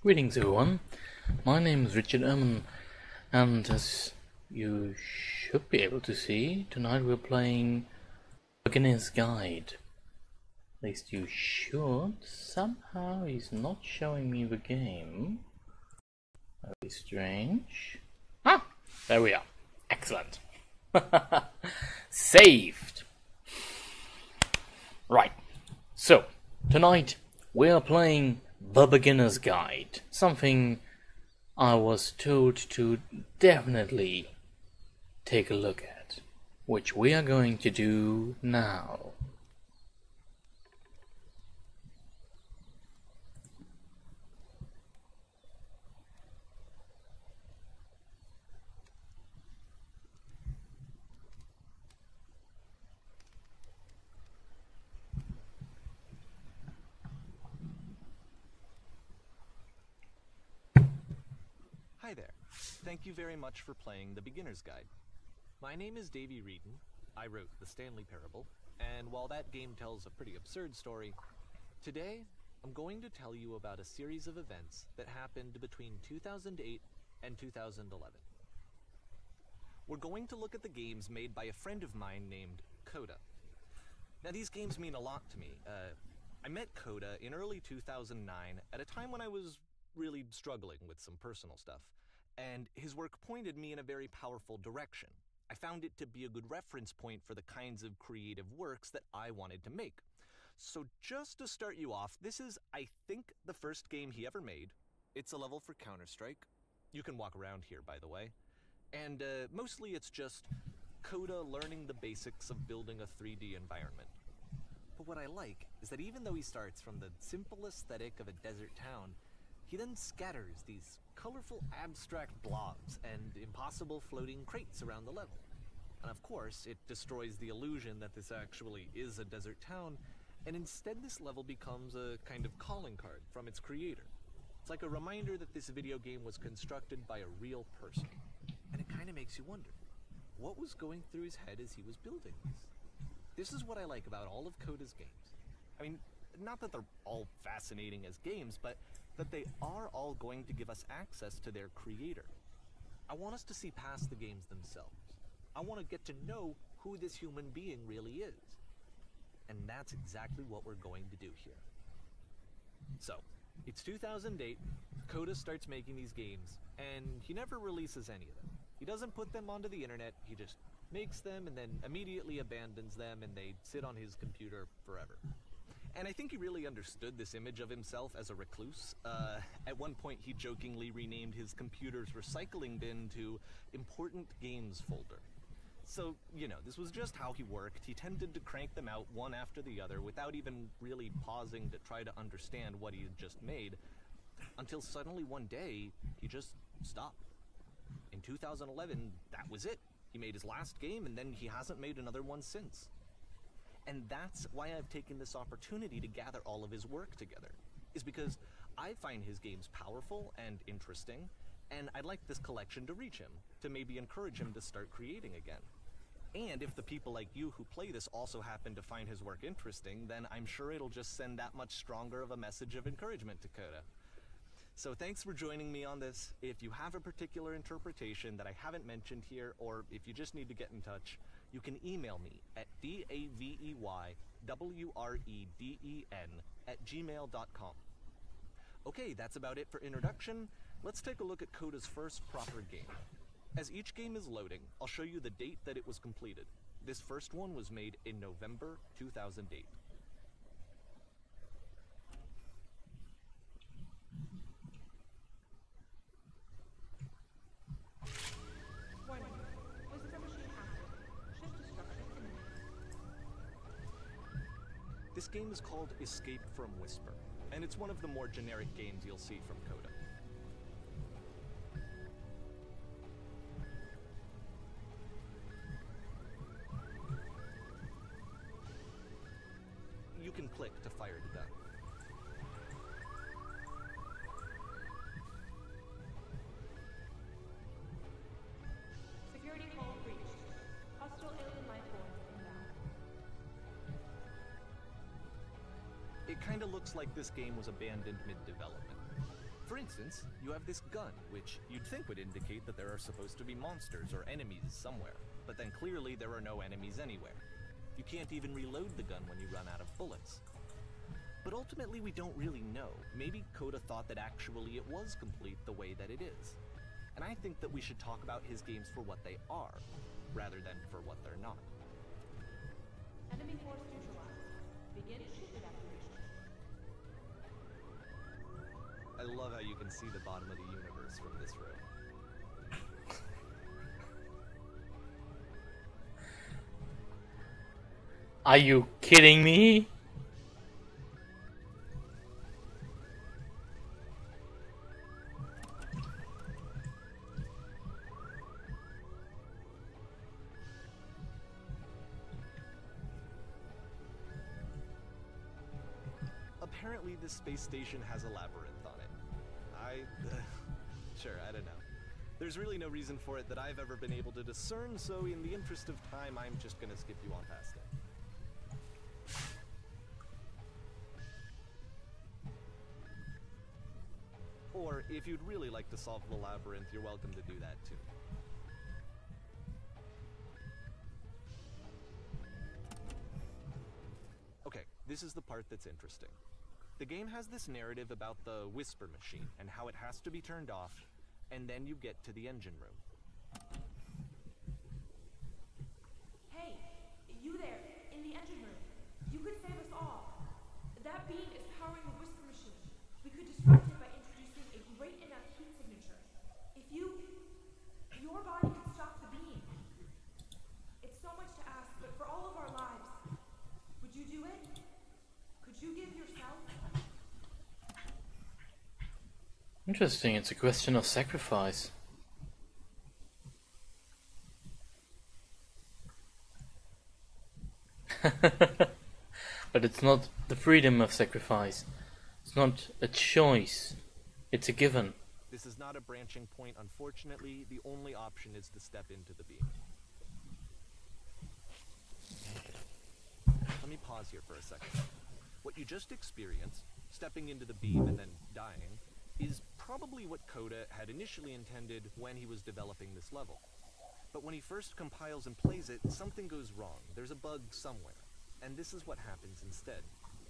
Greetings everyone, my name is Richard Erman, and as you should be able to see, tonight we're playing Beginner's Guide. At least you should. Somehow he's not showing me the game. Very strange. Ah! There we are. Excellent. Saved! Right, so tonight we are playing The Beginner's Guide, something I was told to definitely take a look at, which we are going to do now. Hi there. Thank you very much for playing The Beginner's Guide. My name is Davey Wreden. I wrote The Stanley Parable, and while that game tells a pretty absurd story, today I'm going to tell you about a series of events that happened between 2008 and 2011. We're going to look at the games made by a friend of mine named Coda. Now, these games mean a lot to me. I met Coda in early 2009 at a time when I was really struggling with some personal stuff, and his work pointed me in a very powerful direction. I found it to be a good reference point for the kinds of creative works that I wanted to make. So just to start you off, this is, I think, the first game he ever made. It's a level for Counter-Strike. You can walk around here, by the way. And mostly it's just Coda learning the basics of building a 3D environment. But what I like is that even though he starts from the simple aesthetic of a desert town, he then scatters these colorful abstract blobs and impossible floating crates around the level. And of course, it destroys the illusion that this actually is a desert town, and instead this level becomes a kind of calling card from its creator. It's like a reminder that this video game was constructed by a real person. And it kind of makes you wonder, what was going through his head as he was building this? This is what I like about all of Coda's games. I mean, not that they're all fascinating as games, but that they are all going to give us access to their creator. I want us to see past the games themselves. I want to get to know who this human being really is. And that's exactly what we're going to do here. So, it's 2008, Coda starts making these games, and he never releases any of them. He doesn't put them onto the internet, he just makes them and then immediately abandons them, and they sit on his computer forever. And I think he really understood this image of himself as a recluse. At one point, he jokingly renamed his computer's recycling bin to Important Games Folder. So, you know, this was just how he worked. He tended to crank them out one after the other without even really pausing to try to understand what he had just made, until suddenly one day, he just stopped. In 2011, that was it. He made his last game, and then he hasn't made another one since. And that's why I've taken this opportunity to gather all of his work together, is because I find his games powerful and interesting, and I'd like this collection to reach him, to maybe encourage him to start creating again. And if the people like you who play this also happen to find his work interesting, then I'm sure it'll just send that much stronger of a message of encouragement to Coda. So thanks for joining me on this. If you have a particular interpretation that I haven't mentioned here, or if you just need to get in touch, you can email me at daveywreden@gmail.com. Okay, that's about it for introduction. Let's take a look at Coda's first proper game. As each game is loading, I'll show you the date that it was completed. This first one was made in November 2008. This game is called Escape from Whisper, and it's one of the more generic games you'll see from Coda. You can click to fire the gun. Security call breached. Hostile alien life forms inbound. It kinda looks like this game was abandoned mid-development. For instance, you have this gun, which you'd think would indicate that there are supposed to be monsters or enemies somewhere, but then clearly there are no enemies anywhere. You can't even reload the gun when you run out of bullets. But ultimately we don't really know. Maybe Coda thought that actually it was complete the way that it is. And I think that we should talk about his games for what they are, rather than for what they're not. Enemy force neutralized. Begin ship evacuation. I love how you can see the bottom of the universe from this room. Are you kidding me? Apparently this space station has a labyrinth on it. Sure, I don't know. There's really no reason for it that I've ever been able to discern, so in the interest of time, I'm just gonna skip you on past it. Or, if you'd really like to solve the labyrinth, you're welcome to do that too. Okay, this is the part that's interesting. The game has this narrative about the whisper machine and how it has to be turned off, and then you get to the engine room. Hey, you there, in the engine room. You could save us all. That beam is powering the whisper machine. We could disrupt it by introducing a great enough heat signature. If your body could stop the beam. It's so much to ask, but for all of our lives, would you do it? Could you give yourself? Interesting, it's a question of sacrifice. But it's not the freedom of sacrifice. It's not a choice. It's a given. This is not a branching point, unfortunately. The only option is to step into the beam. Let me pause here for a second. What you just experienced, stepping into the beam and then dying, is probably what Coda had initially intended when he was developing this level. But when he first compiles and plays it, something goes wrong. There's a bug somewhere. And this is what happens instead.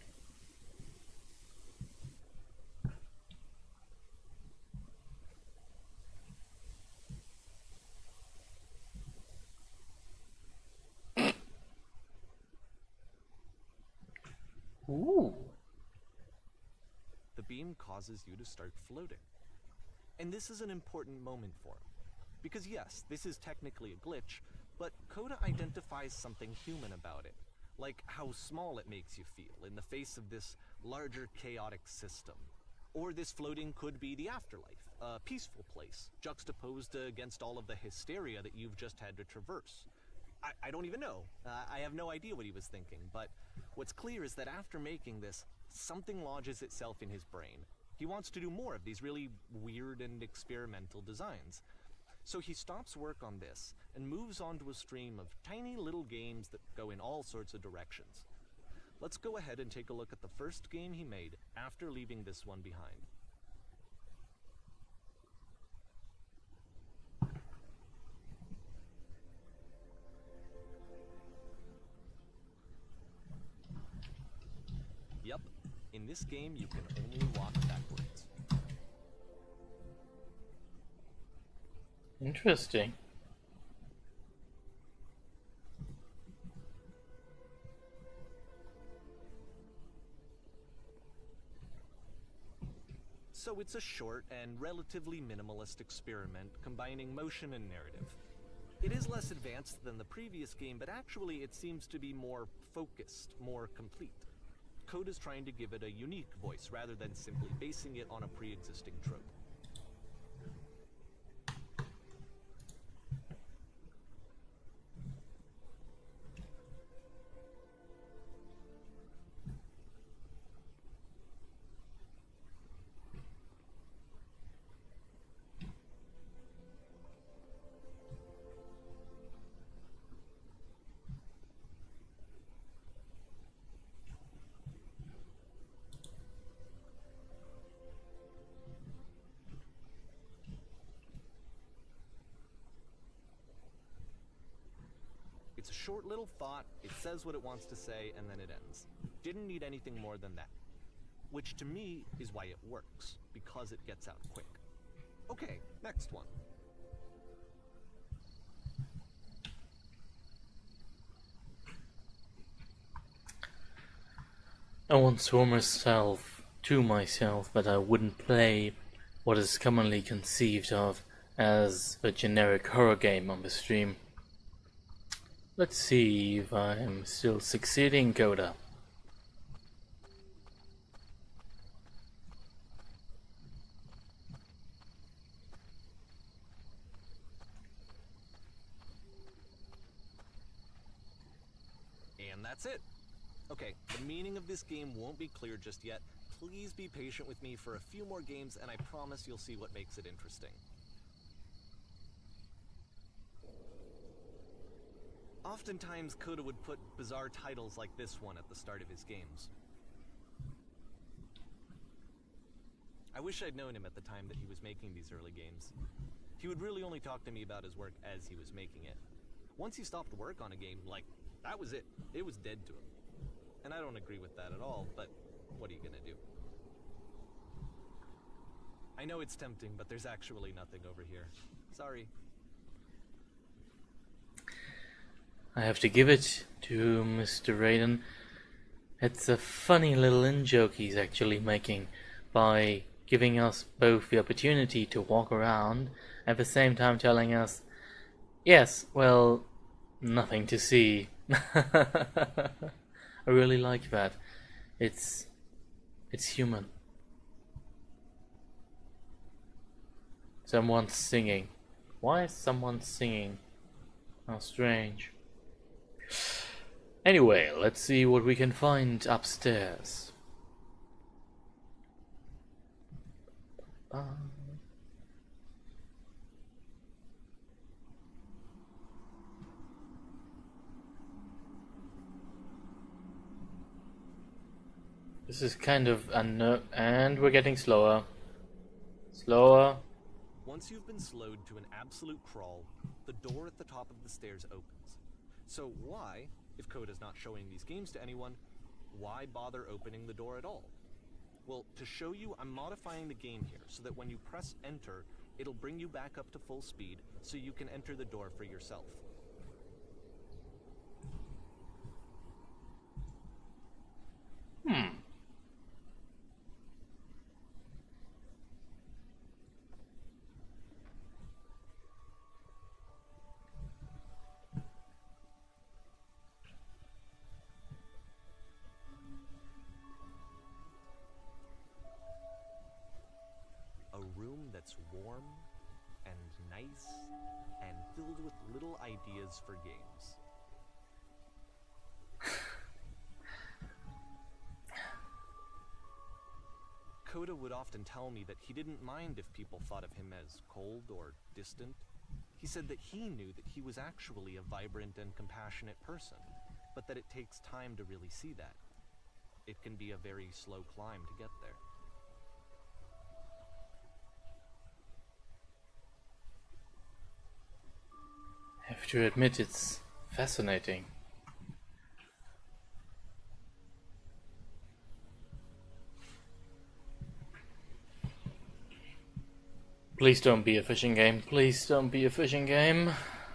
Ooh. The beam causes you to start floating. And this is an important moment for him. Because yes, this is technically a glitch, but Coda identifies something human about it. Like how small it makes you feel in the face of this larger chaotic system. Or this floating could be the afterlife, a peaceful place, juxtaposed against all of the hysteria that you've just had to traverse. I don't even know. I have no idea what he was thinking, but what's clear is that after making this, something lodges itself in his brain. He wants to do more of these really weird and experimental designs. So he stops work on this and moves on to a stream of tiny little games that go in all sorts of directions. Let's go ahead and take a look at the first game he made after leaving this one behind. Yep, in this game you can only walk backwards. Interesting. So it's a short and relatively minimalist experiment combining motion and narrative. It is less advanced than the previous game, but actually it seems to be more focused, more complete. Coda's trying to give it a unique voice rather than simply basing it on a pre-existing trope. short little thought, it says what it wants to say, and then it ends. Didn't need anything more than that. Which to me is why it works, because it gets out quick. Okay, next one. I once swore to myself that I wouldn't play what is commonly conceived of as a generic horror game on the stream. Let's see if I am still succeeding, Coda. And that's it. Okay, the meaning of this game won't be clear just yet. Please be patient with me for a few more games, and I promise you'll see what makes it interesting. Oftentimes, Coda would put bizarre titles like this one at the start of his games. I wish I'd known him at the time that he was making these early games. He would really only talk to me about his work as he was making it. Once he stopped work on a game, like, that was it. It was dead to him. And I don't agree with that at all, but what are you gonna do? I know it's tempting, but there's actually nothing over here. Sorry. I have to give it to Mr. Wreden. It's a funny little in-joke he's actually making by giving us both the opportunity to walk around, at the same time telling us, yes, well, nothing to see. I really like that. It's human. Someone's singing. Why is someone singing? How strange. Anyway, let's see what we can find upstairs. This is kind of and we're getting slower. Slower. Once you've been slowed to an absolute crawl, the door at the top of the stairs opens. So why, if Coda's not showing these games to anyone, why bother opening the door at all? Well, to show you, I'm modifying the game here so that when you press enter, it'll bring you back up to full speed so you can enter the door for yourself. A room that's warm and nice and filled with little ideas for games. Coda would often tell me that he didn't mind if people thought of him as cold or distant. He said that he knew that he was actually a vibrant and compassionate person, but that it takes time to really see that. It can be a very slow climb to get there. I have to admit, it's fascinating. Please don't be a fishing game. Please don't be a fishing game.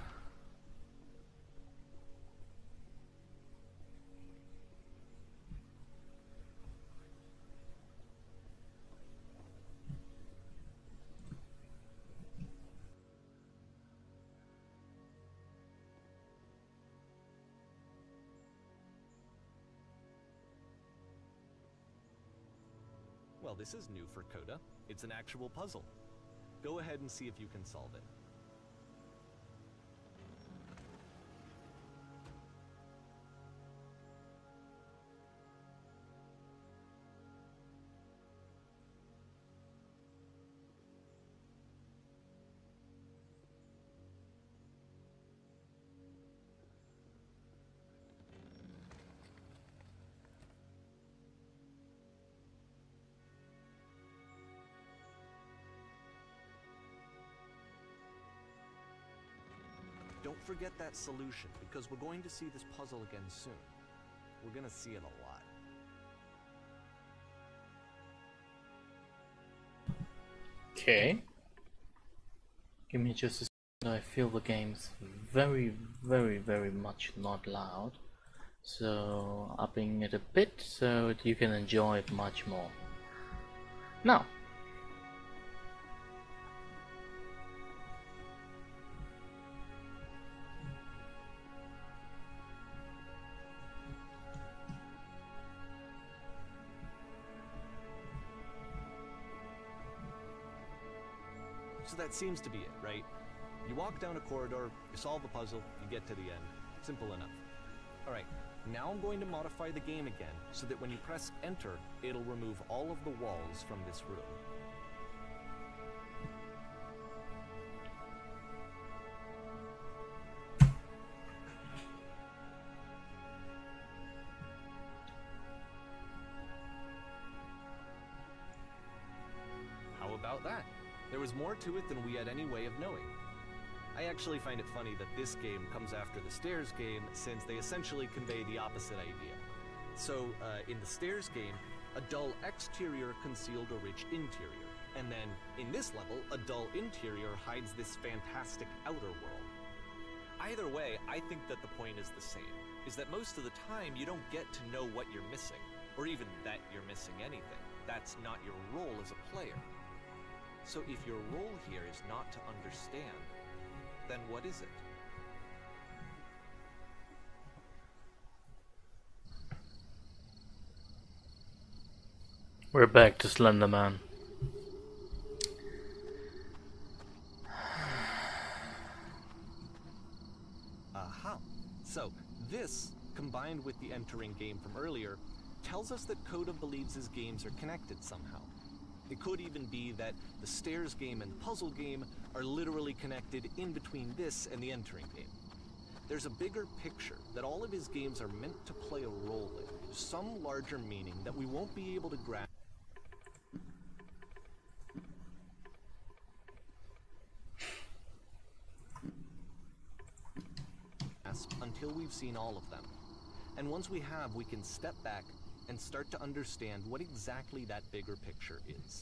Well, this is new for Coda. It's an actual puzzle. Go ahead and see if you can solve it. don't forget that solution, because we're going to see this puzzle again soon. We're gonna see it a lot. Okay. Give me just a second. I feel the game's very, very, very much not loud. So upping it a bit so that you can enjoy it much more. Now. So that seems to be it, right? You walk down a corridor, you solve the puzzle, you get to the end. Simple enough. Alright, now I'm going to modify the game again, so that when you press enter, it'll remove all of the walls from this room. How about that? There was more to it than we had any way of knowing. I actually find it funny that this game comes after the Stairs game, since they essentially convey the opposite idea. So, in the Stairs game, a dull exterior concealed a rich interior. And then, in this level, a dull interior hides this fantastic outer world. Either way, I think that the point is the same, is that most of the time you don't get to know what you're missing, or even that you're missing anything. That's not your role as a player. So if your role here is not to understand, then what is it? We're back to Slender Man. Aha. So this, combined with the entering game from earlier, tells us that Coda believes his games are connected somehow. It could even be that the Stairs game and the puzzle game are literally connected in between this and the entering game. There's a bigger picture that all of his games are meant to play a role in, some larger meaning that we won't be able to grasp until we've seen all of them. And once we have, we can step back and start to understand what exactly that bigger picture is.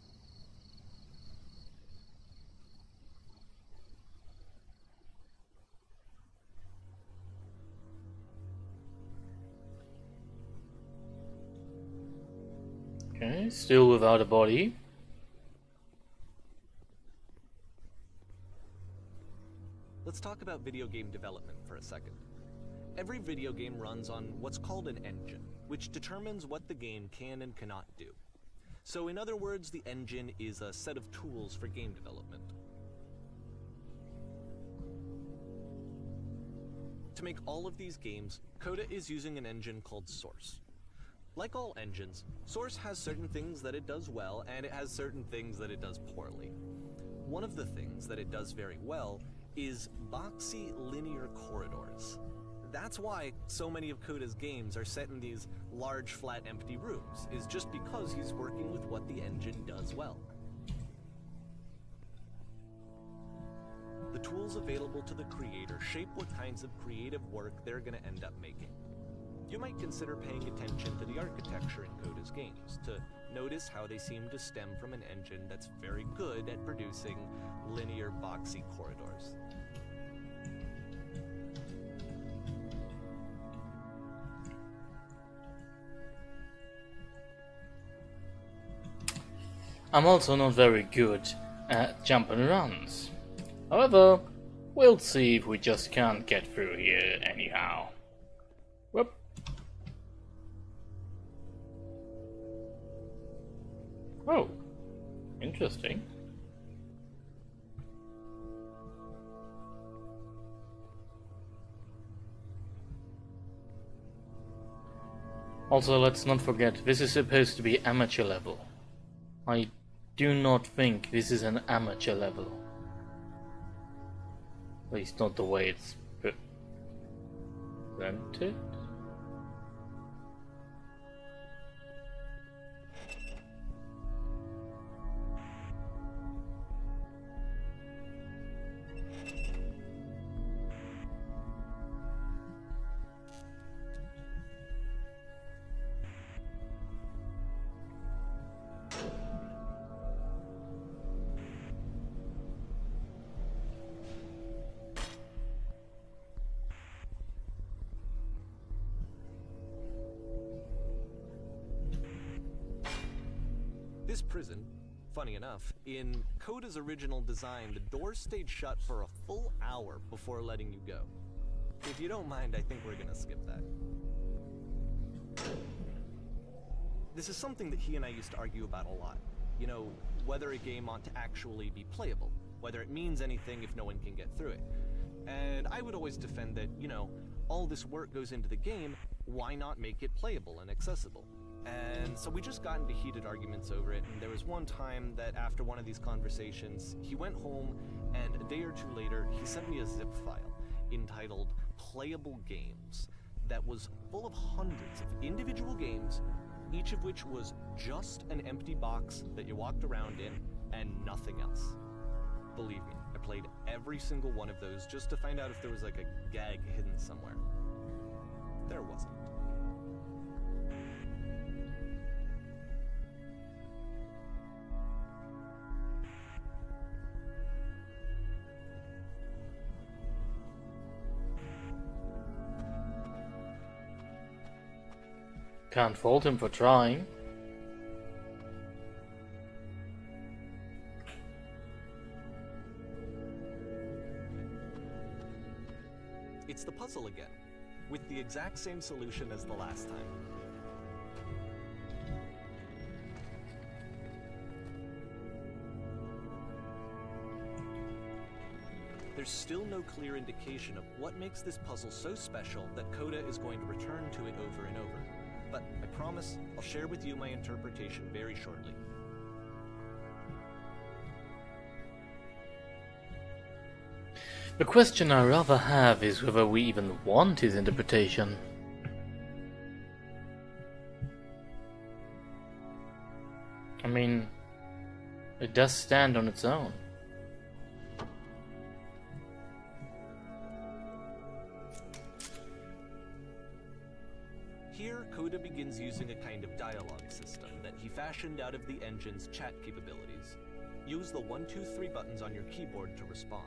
Okay, still without a body. Let's talk about video game development for a second. Every video game runs on what's called an engine, which determines what the game can and cannot do. So in other words, the engine is a set of tools for game development. To make all of these games, Coda is using an engine called Source. Like all engines, Source has certain things that it does well, and it has certain things that it does poorly. One of the things that it does very well is boxy linear corridors. That's why so many of Coda's games are set in these large, flat, empty rooms, is just because he's working with what the engine does well. The tools available to the creator shape what kinds of creative work they're going to end up making. You might consider paying attention to the architecture in Coda's games, to notice how they seem to stem from an engine that's very good at producing linear, boxy corridors. I'm also not very good at jump and runs. However, we'll see if we just can't get through here anyhow. Whoop. Oh, interesting. Also, let's not forget, this is supposed to be amateur level. I do not think this is an amateur level. At least not the way it's presented. prison. Funny enough, in Coda's original design, the doors stayed shut for a full hour before letting you go. If you don't mind, I think we're gonna skip that. This is something that he and I used to argue about a lot. You know, whether a game ought to actually be playable, whether it means anything if no one can get through it. And I would always defend that, you know, all this work goes into the game, why not make it playable and accessible? And so we just got into heated arguments over it, and there was one time that after one of these conversations, he went home, and a day or two later, he sent me a zip file entitled Playable Games that was full of hundreds of individual games, each of which was just an empty box that you walked around in and nothing else. Believe me, I played every single one of those just to find out if there was like a gag hidden somewhere. There wasn't. Can't fault him for trying. It's the puzzle again, with the exact same solution as the last time. There's still no clear indication of what makes this puzzle so special that Coda is going to return to it over and over. But I promise I'll share with you my interpretation very shortly. The question I rather have is whether we even want his interpretation. I mean, it does stand on its own. Here, Coda begins using a kind of dialogue system that he fashioned out of the engine's chat capabilities. Use the 1, 2, 3 buttons on your keyboard to respond.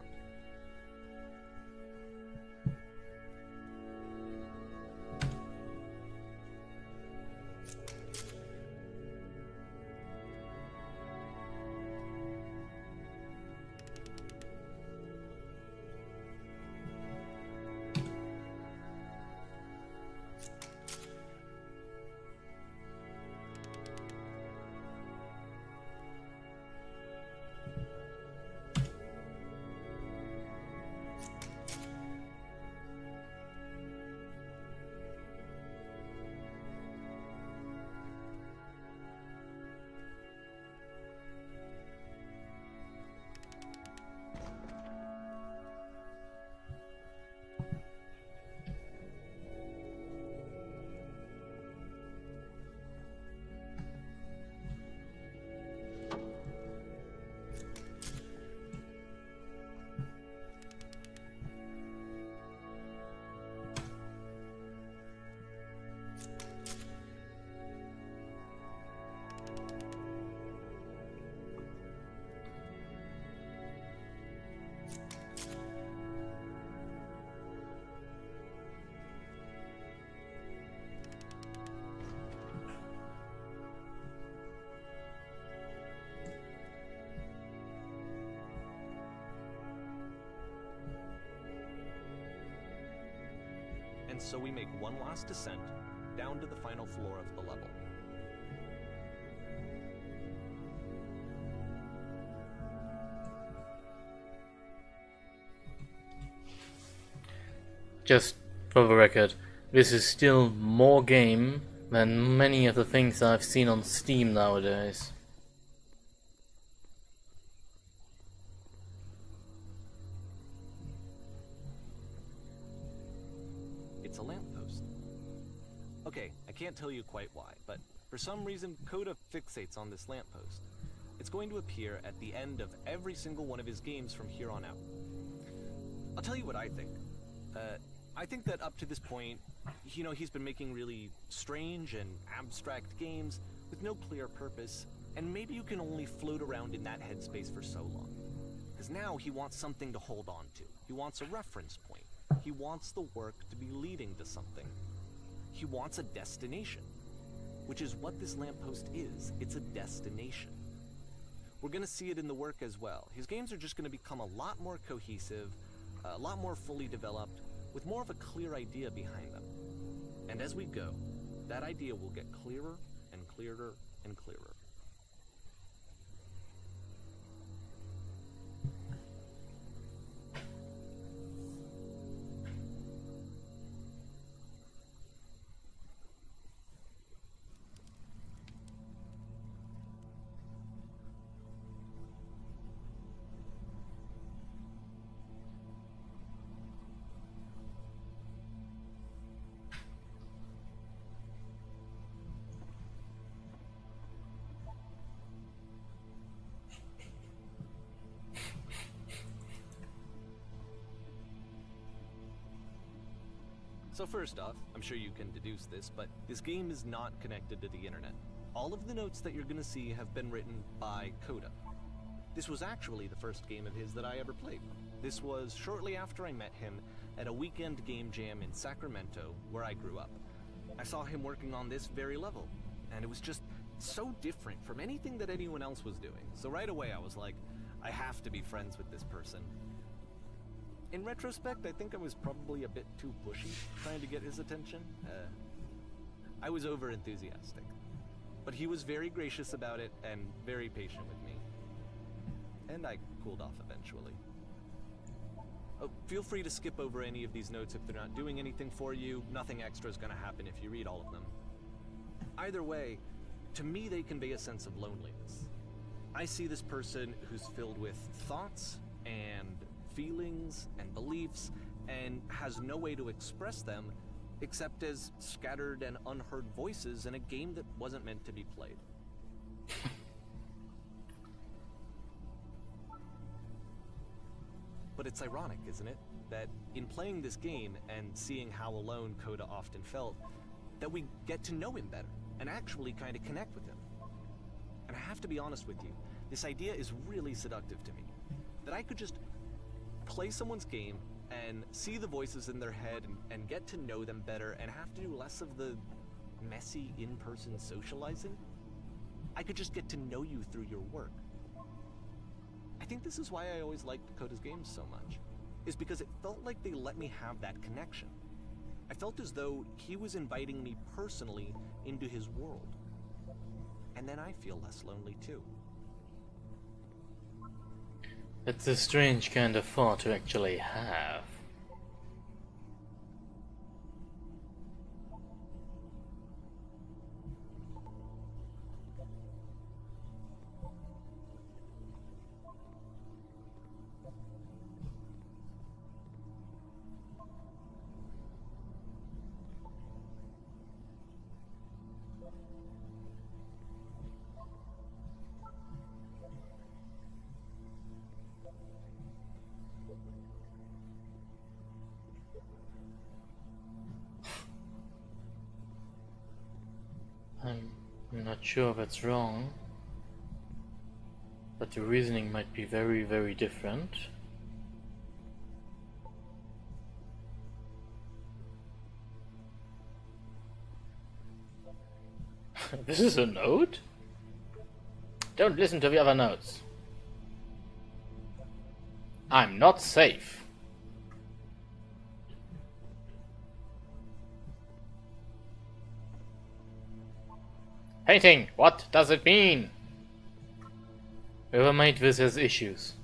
And so we make one last descent down to the final floor of the level. Just for the record, this is still more game than many of the things I've seen on Steam nowadays. It's a lamppost. Okay, I can't tell you quite why, but for some reason Coda fixates on this lamppost. It's going to appear at the end of every single one of his games from here on out. I'll tell you what I think. I think that up to this point, you know, he's been making really strange and abstract games with no clear purpose, and maybe you can only float around in that headspace for so long. Because now he wants something to hold on to. He wants a reference point. He wants the work to be leading to something. He wants a destination, which is what this lamppost is. It's a destination. We're going to see it in the work as well. His games are just going to become a lot more cohesive, a lot more fully developed, with more of a clear idea behind them. And as we go, that idea will get clearer and clearer and clearer. So first off, I'm sure you can deduce this, but this game is not connected to the internet. All of the notes that you're gonna see have been written by Coda. This was actually the first game of his that I ever played. This was shortly after I met him at a weekend game jam in Sacramento, where I grew up. I saw him working on this very level, and it was just so different from anything that anyone else was doing. So right away I was like, I have to be friends with this person. In retrospect, I think I was probably a bit too pushy trying to get his attention. I was over-enthusiastic. But he was very gracious about it and very patient with me. And I cooled off eventually. Oh, feel free to skip over any of these notes if they're not doing anything for you. Nothing extra is going to happen if you read all of them. Either way, to me they convey a sense of loneliness. I see this person who's filled with thoughts and feelings and beliefs, and has no way to express them except as scattered and unheard voices in a game that wasn't meant to be played. But it's ironic, isn't it, that in playing this game and seeing how alone Coda often felt, that we get to know him better and actually kind of connect with him. And I have to be honest with you, this idea is really seductive to me. That I could just play someone's game and see the voices in their head and get to know them better and have to do less of the messy in-person socializing. I could just get to know you through your work. I think this is why I always liked Coda's games so much, is because it felt like they let me have that connection. I felt as though he was inviting me personally into his world. And then I feel less lonely too. It's a strange kind of thought to actually have. I'm not sure if it's wrong, but the reasoning might be very, very different. This is a note? Don't listen to the other notes. I'm not safe. Painting, what does it mean? Whoever made this has issues.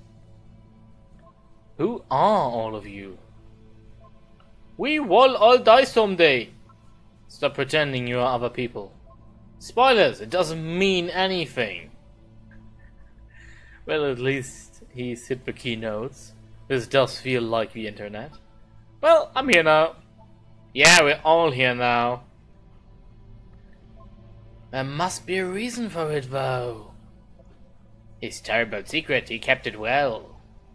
Who are all of you? We will all die someday. Stop pretending you are other people. Spoilers, it doesn't mean anything. Well, at least he's hit the keynotes. This does feel like the internet. Well, I'm here now. Yeah, we're all here now. There must be a reason for it, though. His terrible secret, he kept it well.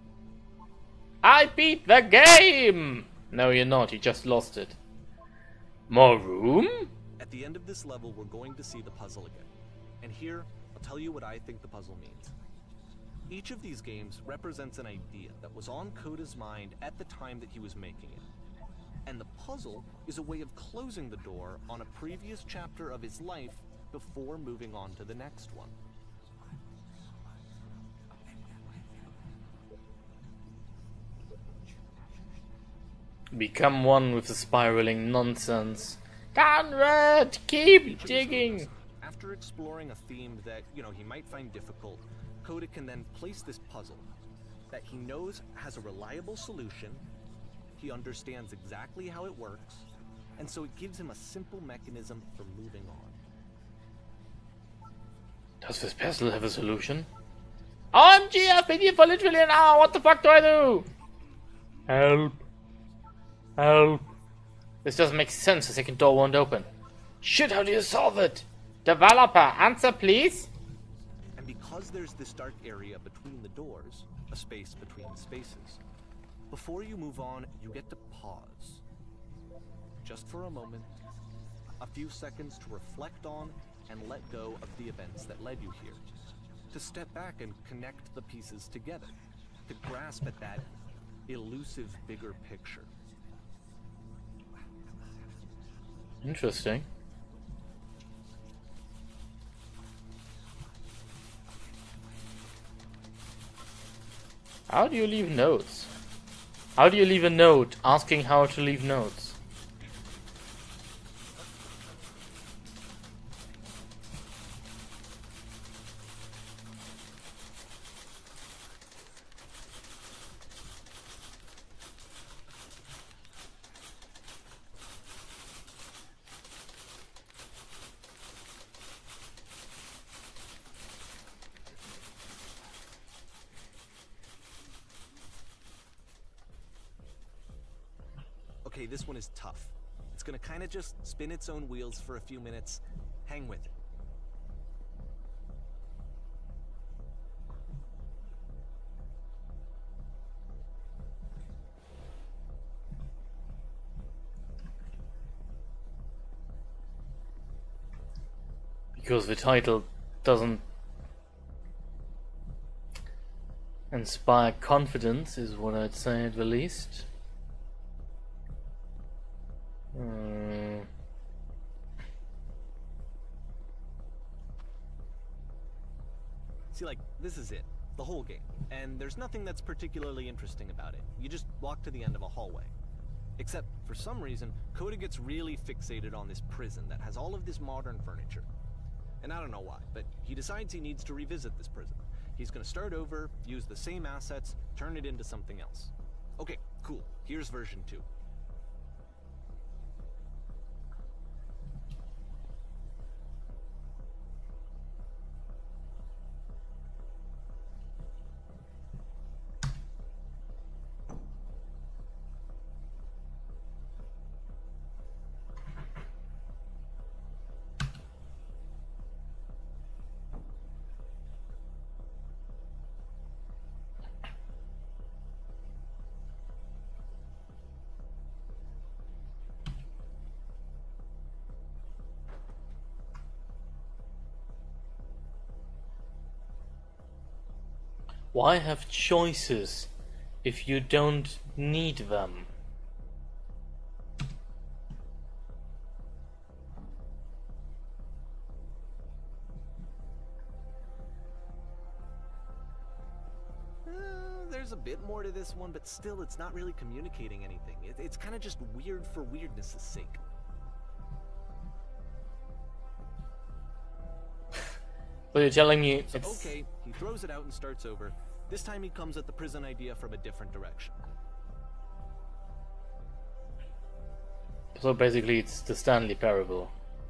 I beat the game! No, you're not, you just lost it. More room? At the end of this level, we're going to see the puzzle again. And here, I'll tell you what I think the puzzle means. Each of these games represents an idea that was on Coda's mind at the time that he was making it. And the puzzle is a way of closing the door on a previous chapter of his life before moving on to the next one. Become one with the spiraling nonsense. Conrad, keep digging! After exploring a theme that, he might find difficult, Coda can then place this puzzle that he knows has a reliable solution, he understands exactly how it works, and so it gives him a simple mechanism for moving on. Does this puzzle have a solution? OMG, I've been here for literally an hour, what the fuck do I do? Help. Help. This doesn't make sense, the second door won't open. Shit, how do you solve it? Developer, answer please? And because there's this dark area between the doors, a space between the spaces, before you move on, you get to pause. Just for a moment, a few seconds to reflect on and let go of the events that led you here. To step back and connect the pieces together. To grasp at that elusive bigger picture. Interesting. How do you leave notes? How do you leave a note asking how to leave notes? Okay, this one is tough. It's gonna kind of just spin its own wheels for a few minutes. Hang with it. Because the title doesn't inspire confidence, is what I'd say at the least. See, like, this is it. The whole game. And there's nothing that's particularly interesting about it. You just walk to the end of a hallway. Except, for some reason, Coda gets really fixated on this prison that has all of this modern furniture. And I don't know why, but he decides he needs to revisit this prison. He's gonna start over, use the same assets, turn it into something else. Okay, cool. Here's version 2. Why have choices if you don't need them? There's a bit more to this one, but still it's not really communicating anything. It's kind of just weird for weirdness' sake. But you're telling me So, it's... okay, he throws it out and starts over. This time he comes at the prison idea from a different direction. So basically it's the Stanley Parable.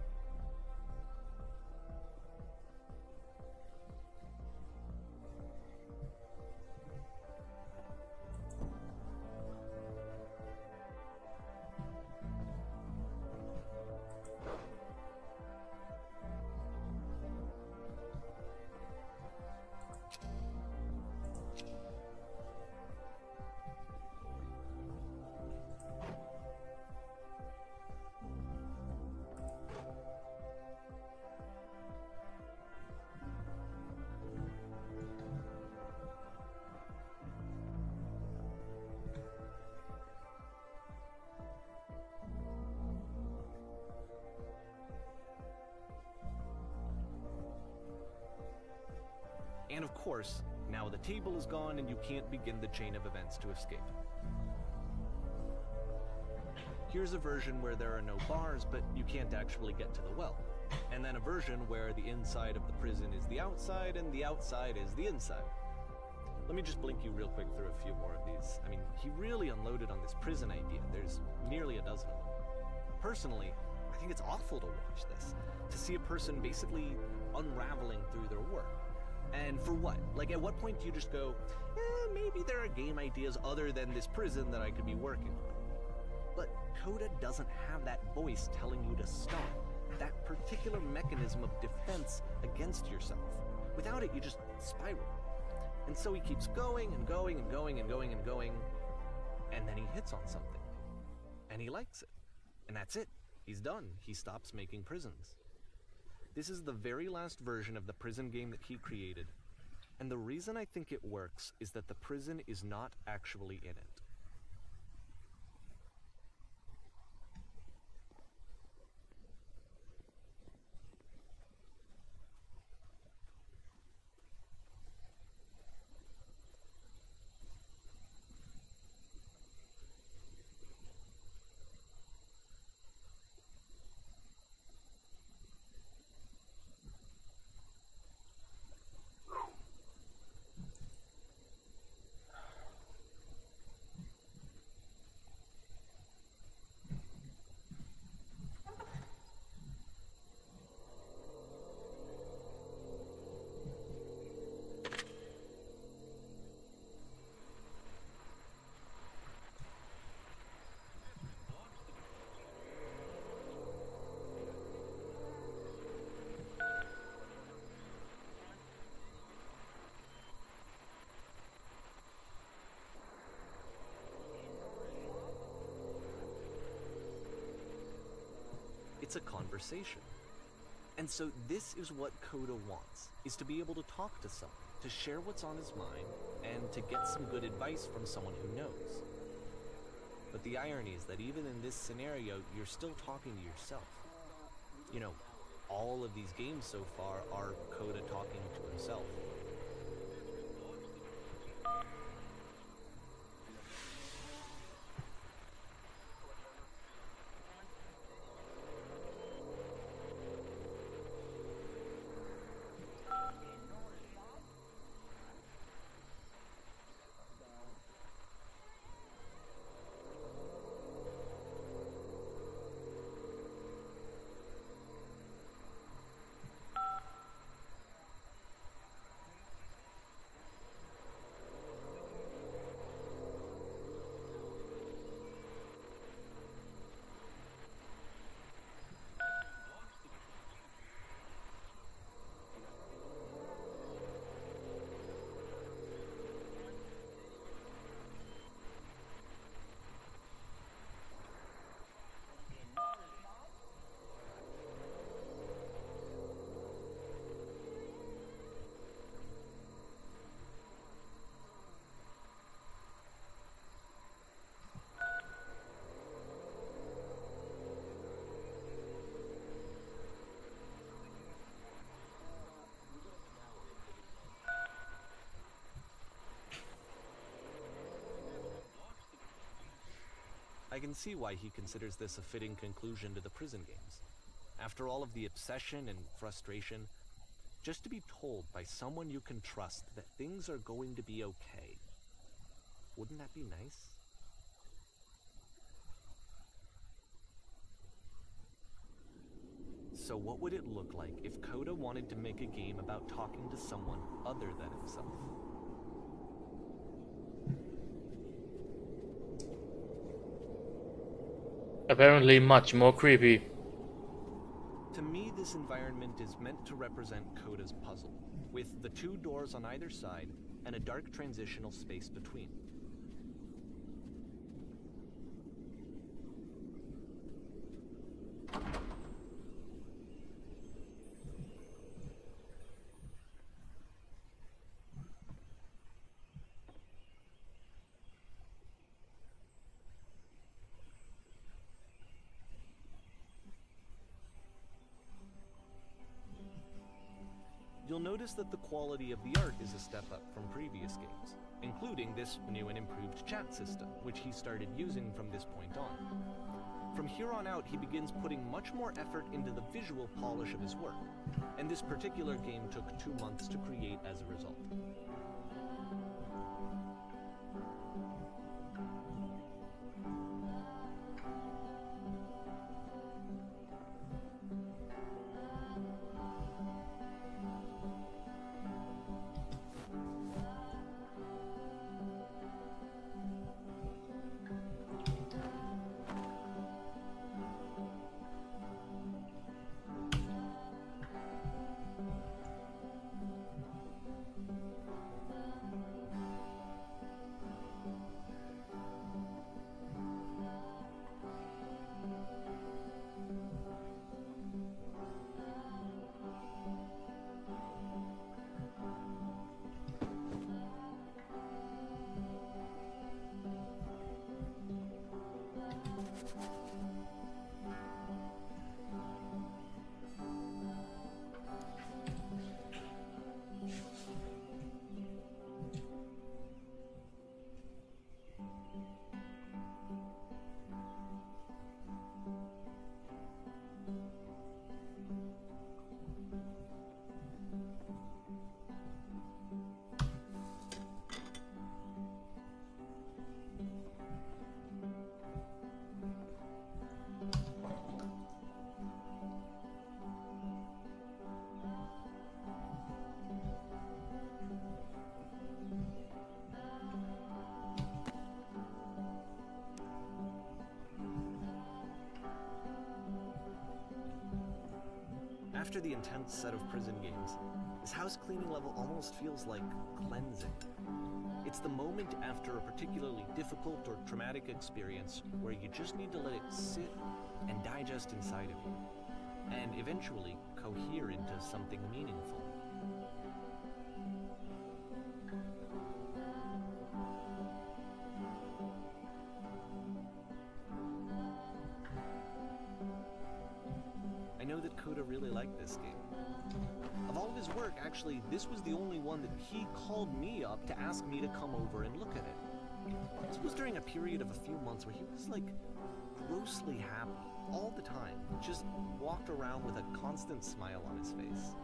And of course, now the table is gone and you can't begin the chain of events to escape. Here's a version where there are no bars, but you can't actually get to the well. And then a version where the inside of the prison is the outside and the outside is the inside. Let me just blink you real quick through a few more of these. I mean, he really unloaded on this prison idea. There's nearly a dozen of them. Personally, I think it's awful to watch this. To see a person basically unraveling through their work. And for what? Like, at what point do you just go, maybe there are game ideas other than this prison that I could be working on? But Coda doesn't have that voice telling you to stop. That particular mechanism of defense against yourself. Without it, you just spiral. And so he keeps going and going and going and going and going, and then he hits on something. And he likes it. And that's it. He's done. He stops making prisons. This is the very last version of the prison game that he created. And the reason I think it works is that the prison is not actually in it. It's a conversation. And so this is what Coda wants, is to be able to talk to someone, to share what's on his mind, and to get some good advice from someone who knows. But the irony is that even in this scenario, you're still talking to yourself. You know, all of these games so far are Coda talking to himself. I can see why he considers this a fitting conclusion to the prison games. After all of the obsession and frustration, just to be told by someone you can trust that things are going to be okay. Wouldn't that be nice? So what would it look like if Coda wanted to make a game about talking to someone other than himself? Apparently much more creepy. To me, this environment is meant to represent Coda's puzzle, with the two doors on either side and a dark transitional space between. You'll notice that the quality of the art is a step up from previous games, including this new and improved chat system, which he started using from this point on. From here on out, he begins putting much more effort into the visual polish of his work, and this particular game took 2 months to create as a result. After the intense set of prison games, this house cleaning level almost feels like cleansing. It's the moment after a particularly difficult or traumatic experience where you just need to let it sit and digest inside of you, and eventually cohere into something meaningful. I know that Coda really liked this game. Of all of his work, actually, this was the only one that he called me up to ask me to come over and look at it. This was during a period of a few months where he was like grossly happy all the time, just walked around with a constant smile on his face.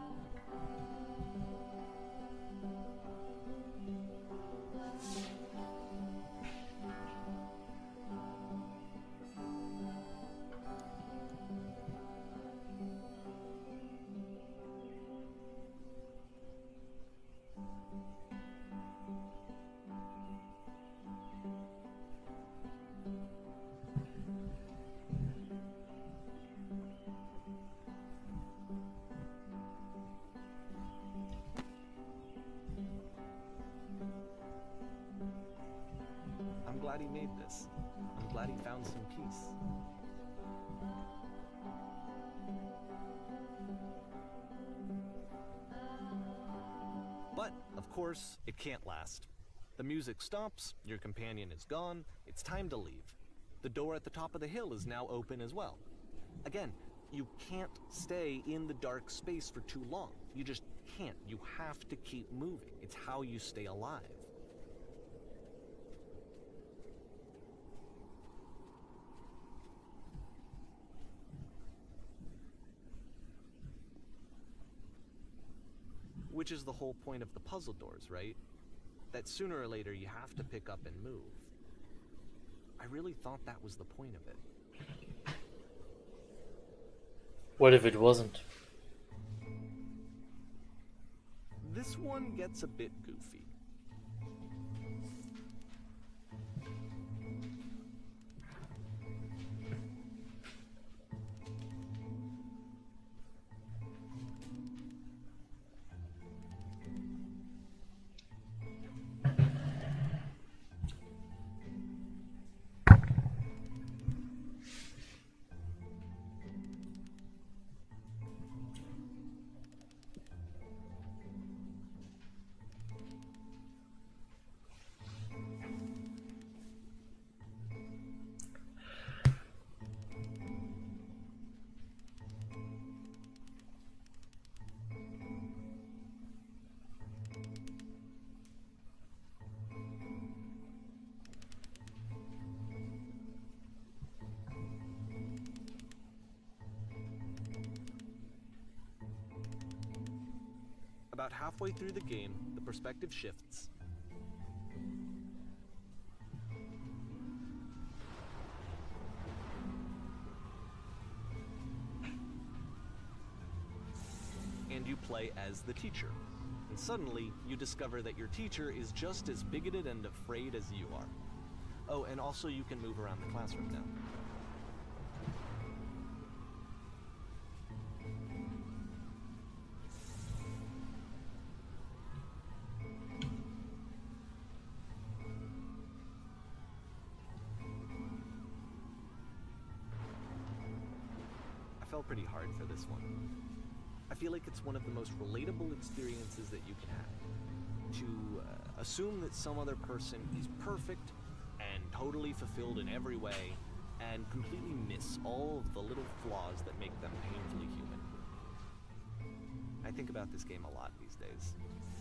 I'm glad he made this. I'm glad he found some peace. But, of course, it can't last. The music stops, your companion is gone, it's time to leave. The door at the top of the hill is now open as well. Again, you can't stay in the dark space for too long. You just can't. You have to keep moving. It's how you stay alive. Which is the whole point of the puzzle doors, right? That sooner or later you have to pick up and move. I really thought that was the point of it. What if it wasn't? This one gets a bit goofy. About halfway through the game, the perspective shifts. And you play as the teacher. And suddenly, you discover that your teacher is just as bigoted and afraid as you are. Oh, and also you can move around the classroom now. I fell pretty hard for this one. I feel like it's one of the most relatable experiences that you can have. To assume that some other person is perfect and totally fulfilled in every way, and completely miss all of the little flaws that make them painfully human. I think about this game a lot these days.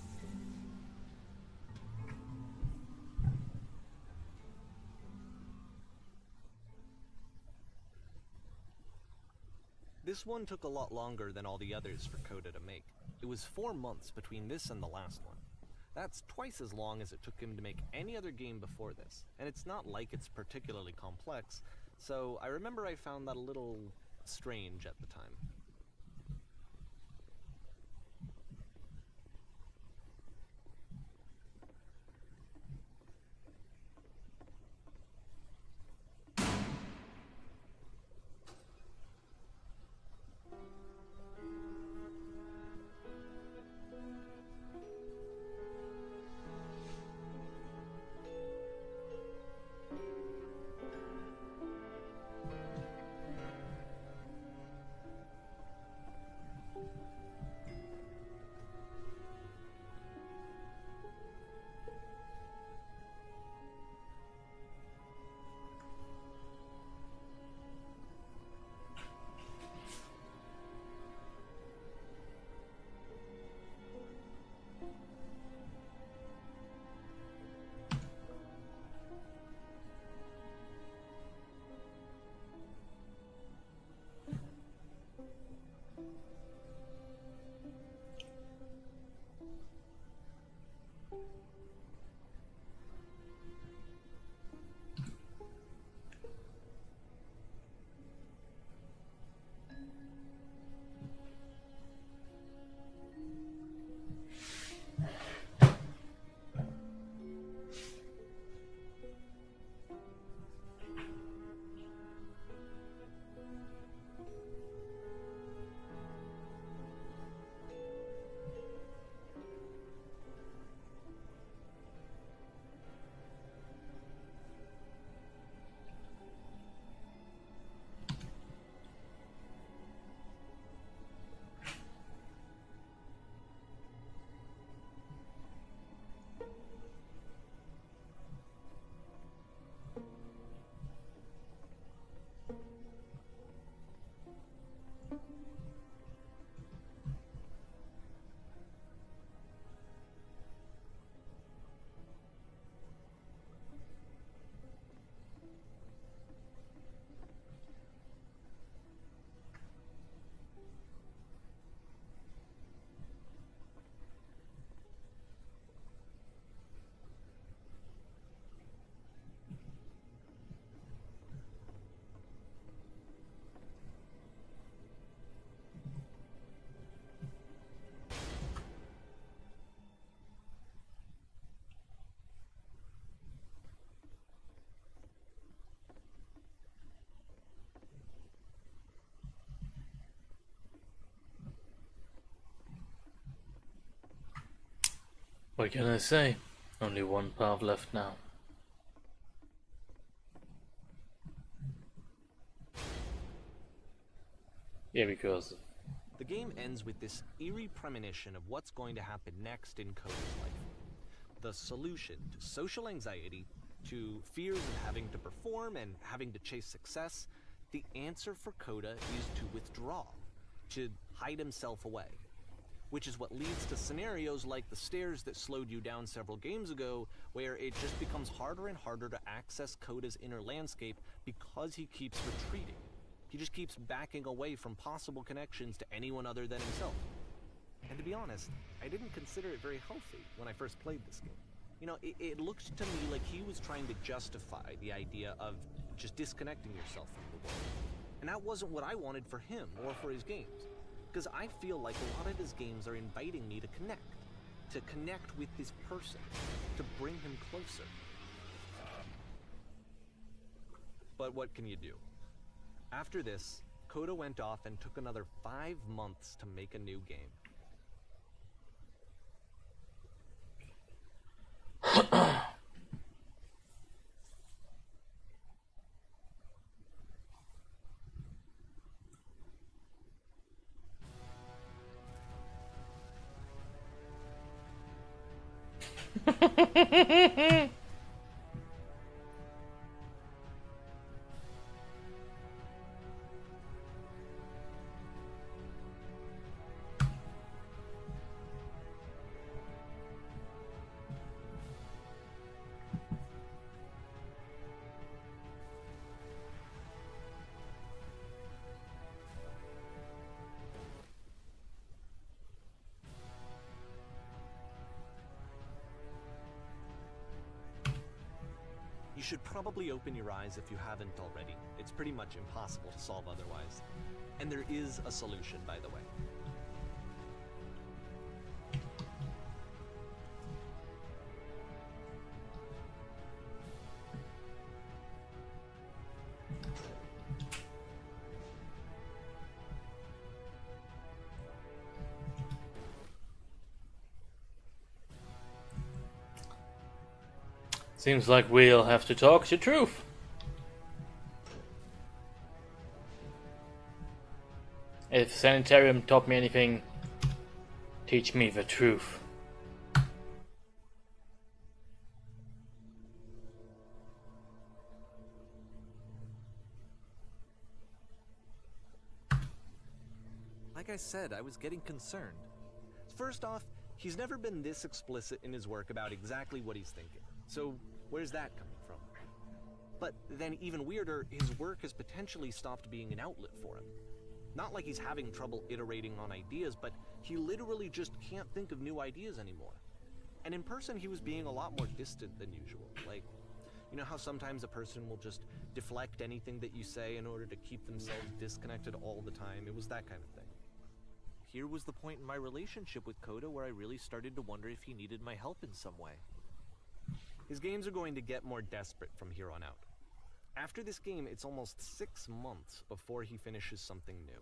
This one took a lot longer than all the others for Coda to make. It was 4 months between this and the last one. That's twice as long as it took him to make any other game before this, and it's not like it's particularly complex, so I remember I found that a little strange at the time. What can I say? Only one path left now. Yeah, because The game ends with this eerie premonition of what's going to happen next in Coda's life. The solution to social anxiety, to fears of having to perform and having to chase success, the answer for Coda is to withdraw, to hide himself away. Which is what leads to scenarios like the stairs that slowed you down several games ago, where it just becomes harder and harder to access Coda's inner landscape because he keeps retreating. He just keeps backing away from possible connections to anyone other than himself. And to be honest, I didn't consider it very healthy when I first played this game. You know, it looked to me like he was trying to justify the idea of just disconnecting yourself from the world. And that wasn't what I wanted for him or for his games. Because I feel like a lot of his games are inviting me to connect with this person, to bring him closer. But what can you do? After this, Coda went off and took another 5 months to make a new game. You should probably open your eyes if you haven't already. It's pretty much impossible to solve otherwise. And there is a solution, by the way. Seems like we'll have to talk the truth. If Sanitarium taught me anything, teach me the truth. Like I said, I was getting concerned. First off, he's never been this explicit in his work about exactly what he's thinking. So, where's that coming from? But then even weirder, his work has potentially stopped being an outlet for him. Not like he's having trouble iterating on ideas, but he literally just can't think of new ideas anymore. And in person, he was being a lot more distant than usual. Like, you know how sometimes a person will just deflect anything that you say in order to keep themselves disconnected all the time? It was that kind of thing. Here was the point in my relationship with Coda where I really started to wonder if he needed my help in some way. His games are going to get more desperate from here on out. After this game, it's almost 6 months before he finishes something new.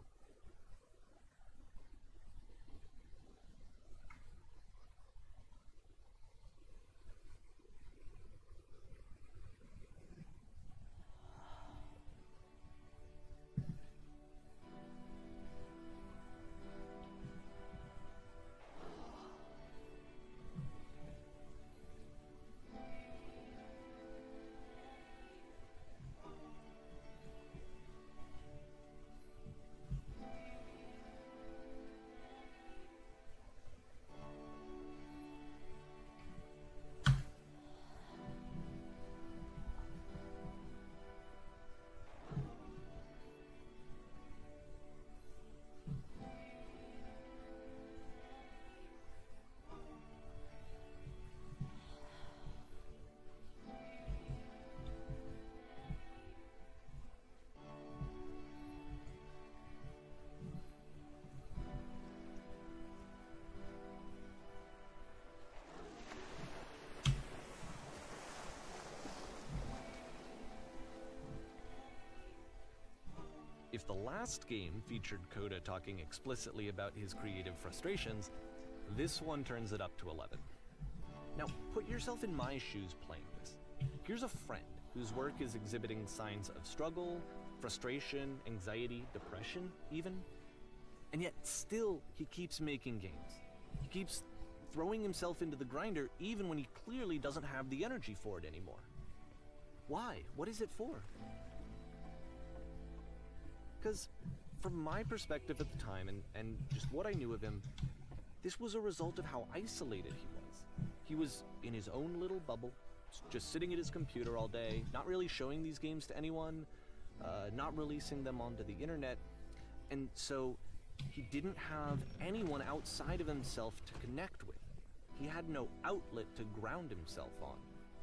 If the last game featured Coda talking explicitly about his creative frustrations, this one turns it up to 11. Now, put yourself in my shoes playing this. Here's a friend whose work is exhibiting signs of struggle, frustration, anxiety, depression, even. And yet, still, he keeps making games. He keeps throwing himself into the grinder even when he clearly doesn't have the energy for it anymore. Why? What is it for? Because from my perspective at the time, and just what I knew of him, this was a result of how isolated he was. He was in his own little bubble, just sitting at his computer all day, not really showing these games to anyone, not releasing them onto the internet, and so He didn't have anyone outside of himself to connect with. He had no outlet to ground himself on.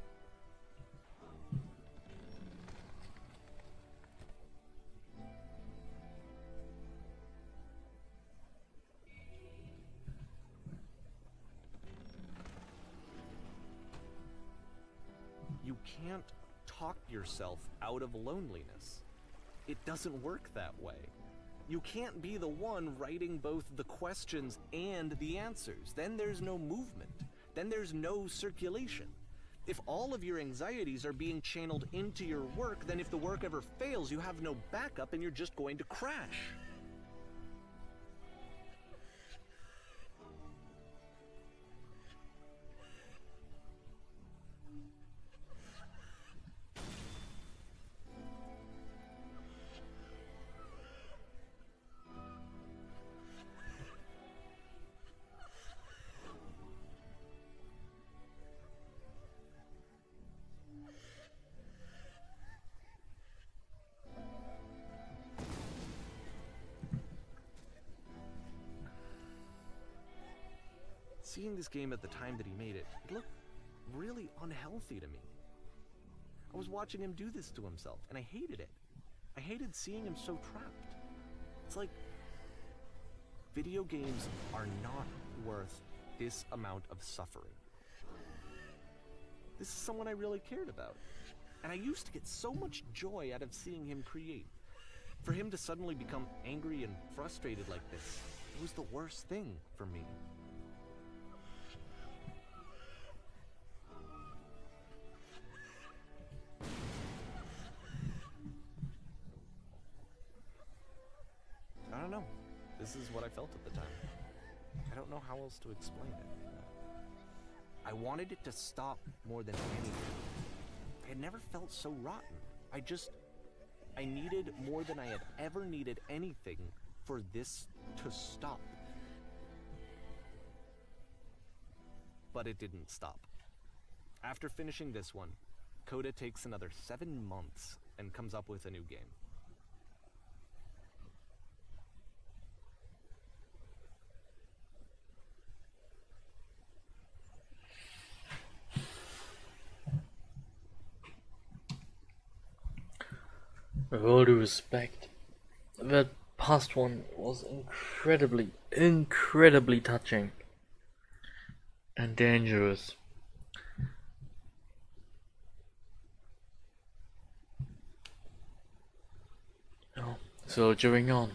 You can't talk yourself out of loneliness. It doesn't work that way. You can't be the one writing both the questions and the answers. Then there's no movement. Then there's no circulation. If all of your anxieties are being channeled into your work, then if the work ever fails, you have no backup and you're just going to crash. Seeing this game at the time that he made it, it looked really unhealthy to me. I was watching him do this to himself, and I hated it. I hated seeing him so trapped. It's like, video games are not worth this amount of suffering. This is someone I really cared about, and I used to get so much joy out of seeing him create. For him to suddenly become angry and frustrated like this, it was the worst thing for me. I don't know. This is what I felt at the time. I don't know how else to explain it. I wanted it to stop more than anything. I had never felt so rotten. I needed more than I had ever needed anything for this to stop. But it didn't stop. After finishing this one, Coda takes another 7 months and comes up with a new game. With all due respect, that past one was incredibly touching and dangerous. Oh, soldiering on.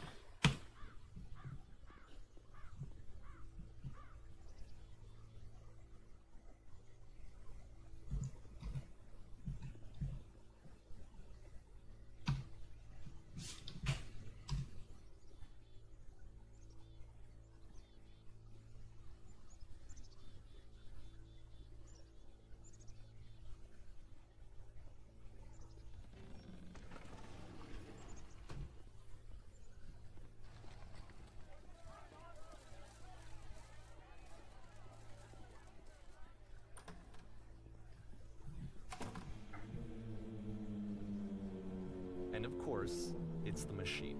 And of course, it's the machine.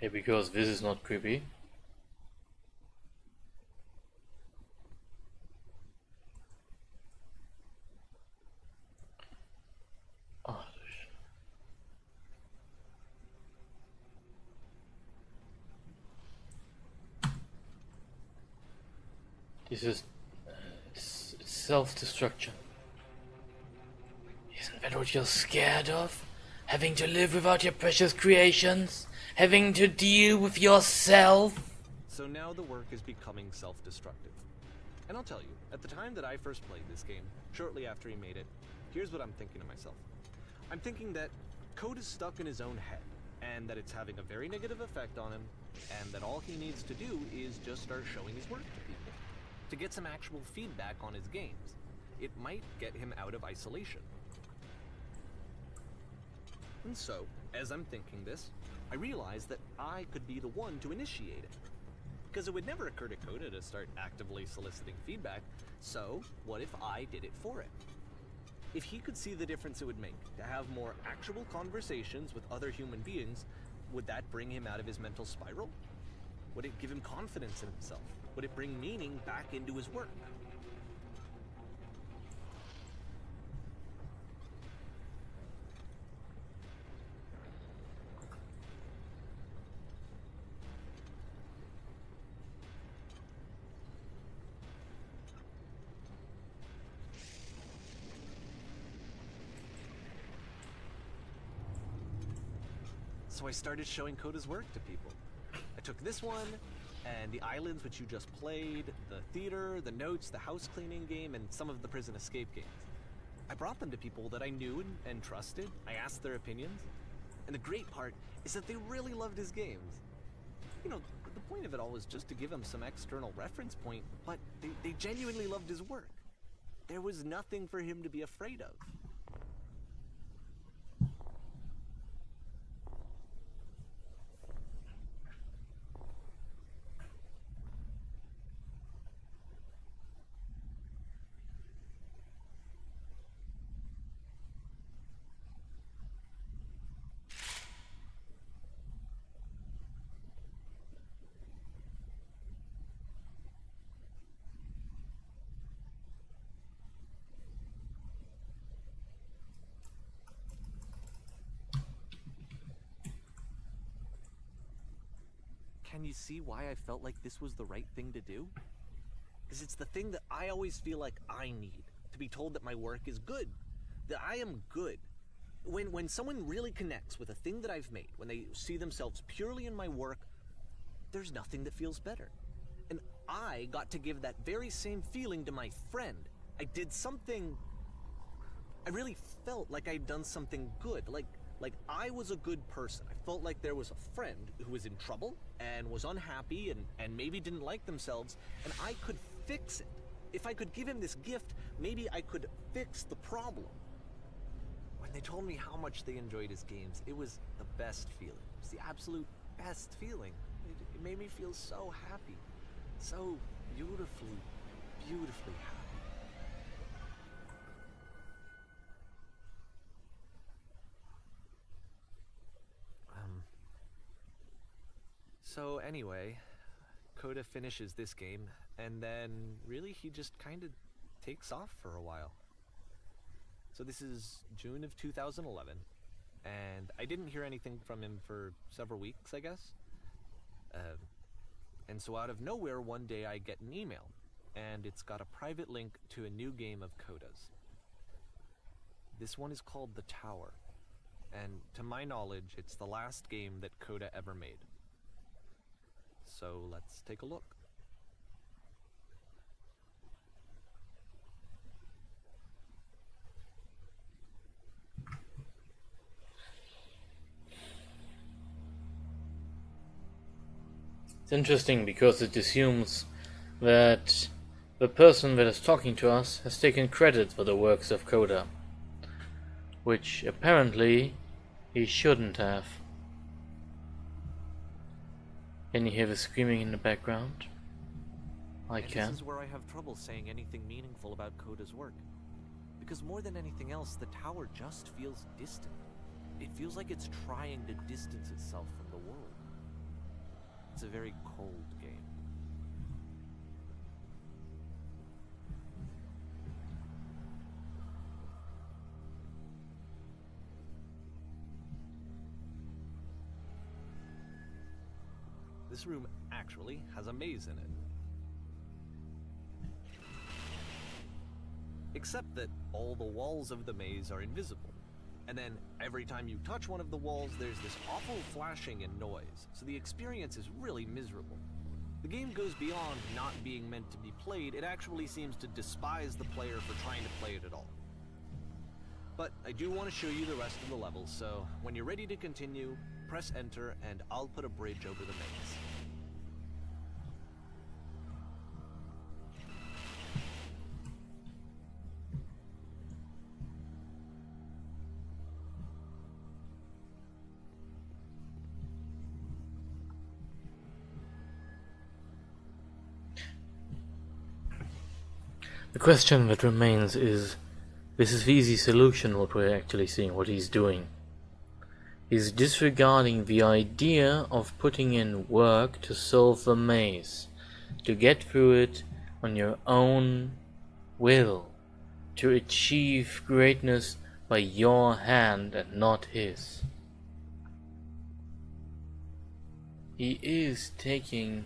Hey, because this is not creepy. Oh, this is it's self-destruction. Isn't that what you're scared of? Having to live without your precious creations? Having to deal with yourself? So now the work is becoming self-destructive. And I'll tell you, at the time that I first played this game, shortly after he made it, here's what I'm thinking to myself. I'm thinking that Code is stuck in his own head, and that it's having a very negative effect on him, and that all he needs to do is just start showing his work to people, to get some actual feedback on his games. It might get him out of isolation. And so, as I'm thinking this, I realize that I could be the one to initiate it. Because it would never occur to Coda to start actively soliciting feedback, so what if I did it for him? If he could see the difference it would make to have more actual conversations with other human beings, would that bring him out of his mental spiral? Would it give him confidence in himself? Would it bring meaning back into his work? So I started showing Coda's work to people. I took this one, and the islands which you just played, the theater, the notes, the house cleaning game, and some of the prison escape games. I brought them to people that I knew and trusted. I asked their opinions. And the great part is that they really loved his games. You know, the point of it all was just to give him some external reference point, but they genuinely loved his work. There was nothing for him to be afraid of. Can you see why I felt like this was the right thing to do? Because it's the thing that I always feel like I need, to be told that my work is good, that I am good. When someone really connects with a thing that I've made, when they see themselves purely in my work, there's nothing that feels better. And I got to give that very same feeling to my friend. I did something... I really felt like I'd done something good, like I was a good person. I felt like there was a friend who was in trouble and was unhappy and maybe didn't like themselves, and I could fix it. If I could give him this gift, maybe I could fix the problem. When they told me how much they enjoyed his games, it was the best feeling. It was the absolute best feeling. It made me feel so happy. So beautifully, beautifully happy. So anyway, Coda finishes this game, and then really he just kind of takes off for a while. So this is June of 2011, and I didn't hear anything from him for several weeks, I guess. And so out of nowhere, one day I get an email, and it's got a private link to a new game of Coda's. This one is called The Tower, and to my knowledge, it's the last game that Coda ever made. So let's take a look. It's interesting because it assumes that the person that is talking to us has taken credit for the works of Coda, which apparently he shouldn't have. Can you hear the screaming in the background? I can. This is where I have trouble saying anything meaningful about Coda's work. Because more than anything else, the tower just feels distant. It feels like it's trying to distance itself from the world. It's a very cold game. This room actually has a maze in it. Except that all the walls of the maze are invisible. And then every time you touch one of the walls, there's this awful flashing and noise, so the experience is really miserable. The game goes beyond not being meant to be played, it actually seems to despise the player for trying to play it at all. But I do want to show you the rest of the levels, so when you're ready to continue, press enter and I'll put a bridge over the maze. The question that remains is, this is the easy solution what we're actually seeing, what he's doing. He's disregarding the idea of putting in work to solve the maze, to get through it on your own will, to achieve greatness by your hand and not his. He is taking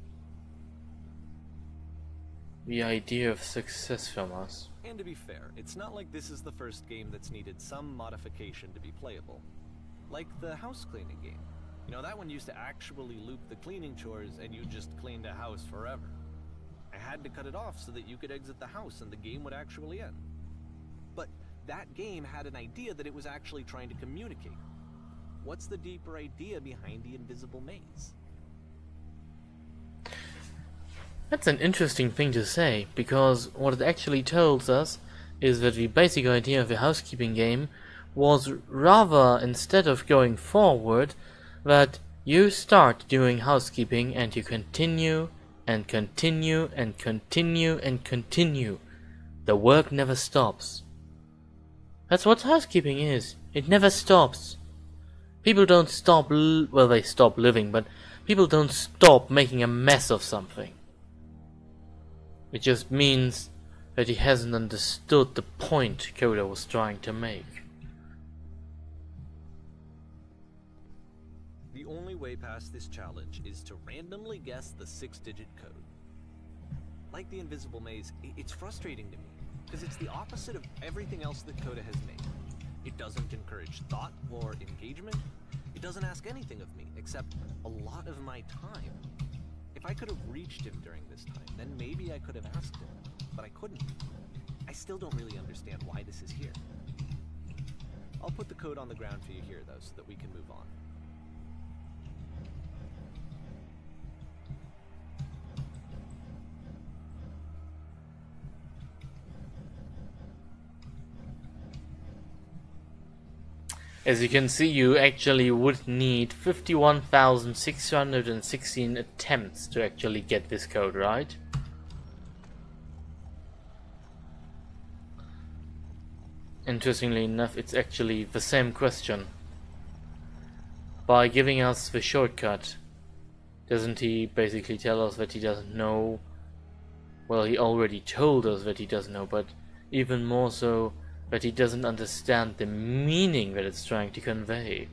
the idea of success from us. And to be fair, it's not like this is the first game that's needed some modification to be playable. Like the house cleaning game. You know, that one used to actually loop the cleaning chores and you just cleaned a house forever. I had to cut it off so that you could exit the house and the game would actually end. But that game had an idea that it was actually trying to communicate. What's the deeper idea behind the invisible maze? That's an interesting thing to say, because what it actually tells us is that the basic idea of the housekeeping game was rather, instead of going forward, that you start doing housekeeping and you continue and continue and continue and continue. The work never stops. That's what housekeeping is. It never stops. People don't stop, well, they stop living, but people don't stop making a mess of something. It just means that he hasn't understood the point Coda was trying to make. The only way past this challenge is to randomly guess the 6-digit code. Like the invisible maze, it's frustrating to me, because it's the opposite of everything else that Coda has made. It doesn't encourage thought or engagement. It doesn't ask anything of me, except a lot of my time. If I could have reached him during this time, then maybe I could have asked him, but I couldn't. I still don't really understand why this is here. I'll put the code on the ground for you here, though, so that we can move on. As you can see, you actually would need 51,616 attempts to actually get this code right. Interestingly enough, it's actually the same question. By giving us the shortcut, doesn't he basically tell us that he doesn't know? Well, he already told us that he doesn't know, but even more so, that he doesn't understand the meaning that it's trying to convey.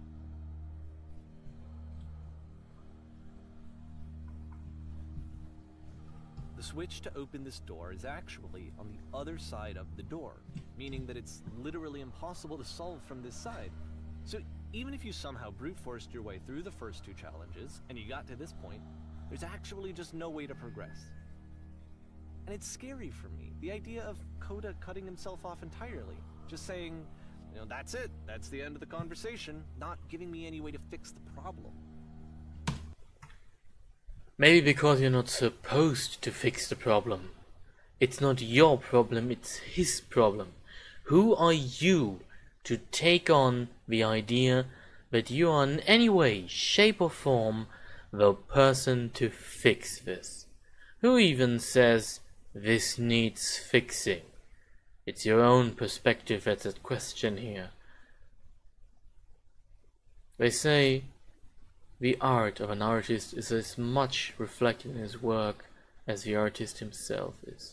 The switch to open this door is actually on the other side of the door, meaning that it's literally impossible to solve from this side. So even if you somehow brute forced your way through the first 2 challenges, and you got to this point, there's actually just no way to progress. And it's scary for me, the idea of Coda cutting himself off entirely, just saying, you know, that's it, that's the end of the conversation, not giving me any way to fix the problem. Maybe because you're not supposed to fix the problem. It's not your problem, it's his problem. Who are you to take on the idea that you are in any way, shape or form the person to fix this? Who even says this needs fixing? It's your own perspective that's at question here. They say The art of an artist is as much reflected in his work as the artist himself is.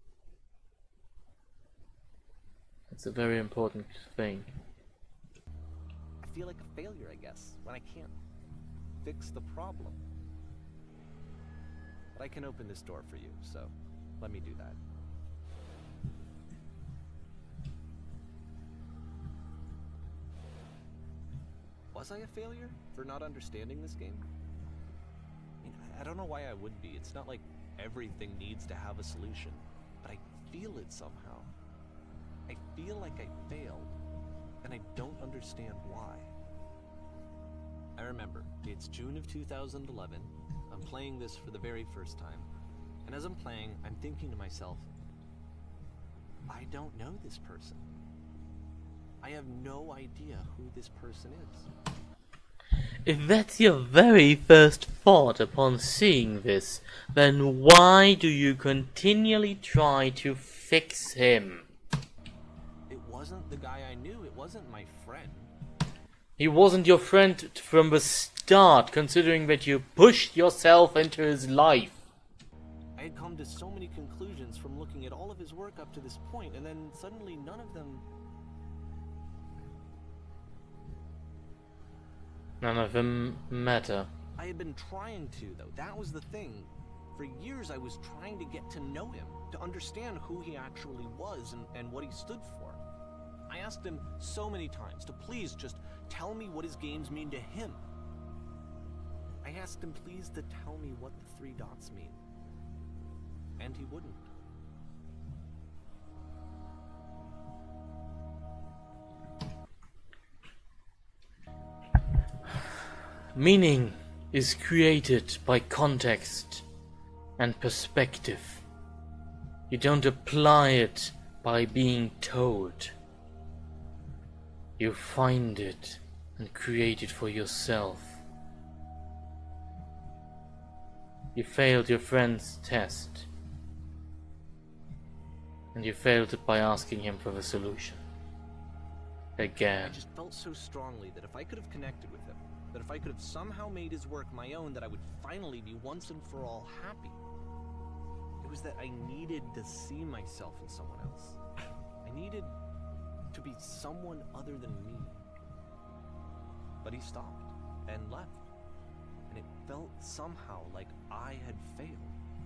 It's a very important thing. I feel like a failure, I guess, when I can't fix the problem. But I can open this door for you, so let me do that. Was I a failure for not understanding this game? I mean, I don't know why I would be. It's not like everything needs to have a solution, but I feel it somehow. I feel like I failed, and I don't understand why. I remember, it's June of 2011. I'm playing this for the very first time, and as I'm playing, I'm thinking to myself, I don't know this person. I have no idea who this person is. If that's your very first thought upon seeing this, then why do you continually try to fix him? It wasn't the guy I knew, it wasn't my friend. He wasn't your friend from the start, considering that you pushed yourself into his life. I had come to so many conclusions from looking at all of his work up to this point, and then suddenly none of them... None of them matter. I had been trying to, though. That was the thing. For years I was trying to get to know him, to understand who he actually was and what he stood for. I asked him so many times to please just tell me what his games mean to him. I asked him please to tell me what the 3 dots mean. And he wouldn't. Meaning is created by context and perspective. You don't apply it by being told. You find it and create it for yourself. You failed your friend's test, and you failed it by asking him for the solution. Again. I just felt so strongly that if I could have connected with him, that if I could have somehow made his work my own, that I would finally be once and for all happy. It was that I needed to see myself in someone else. I needed to be someone other than me. But he stopped and left, and it felt somehow like I had failed.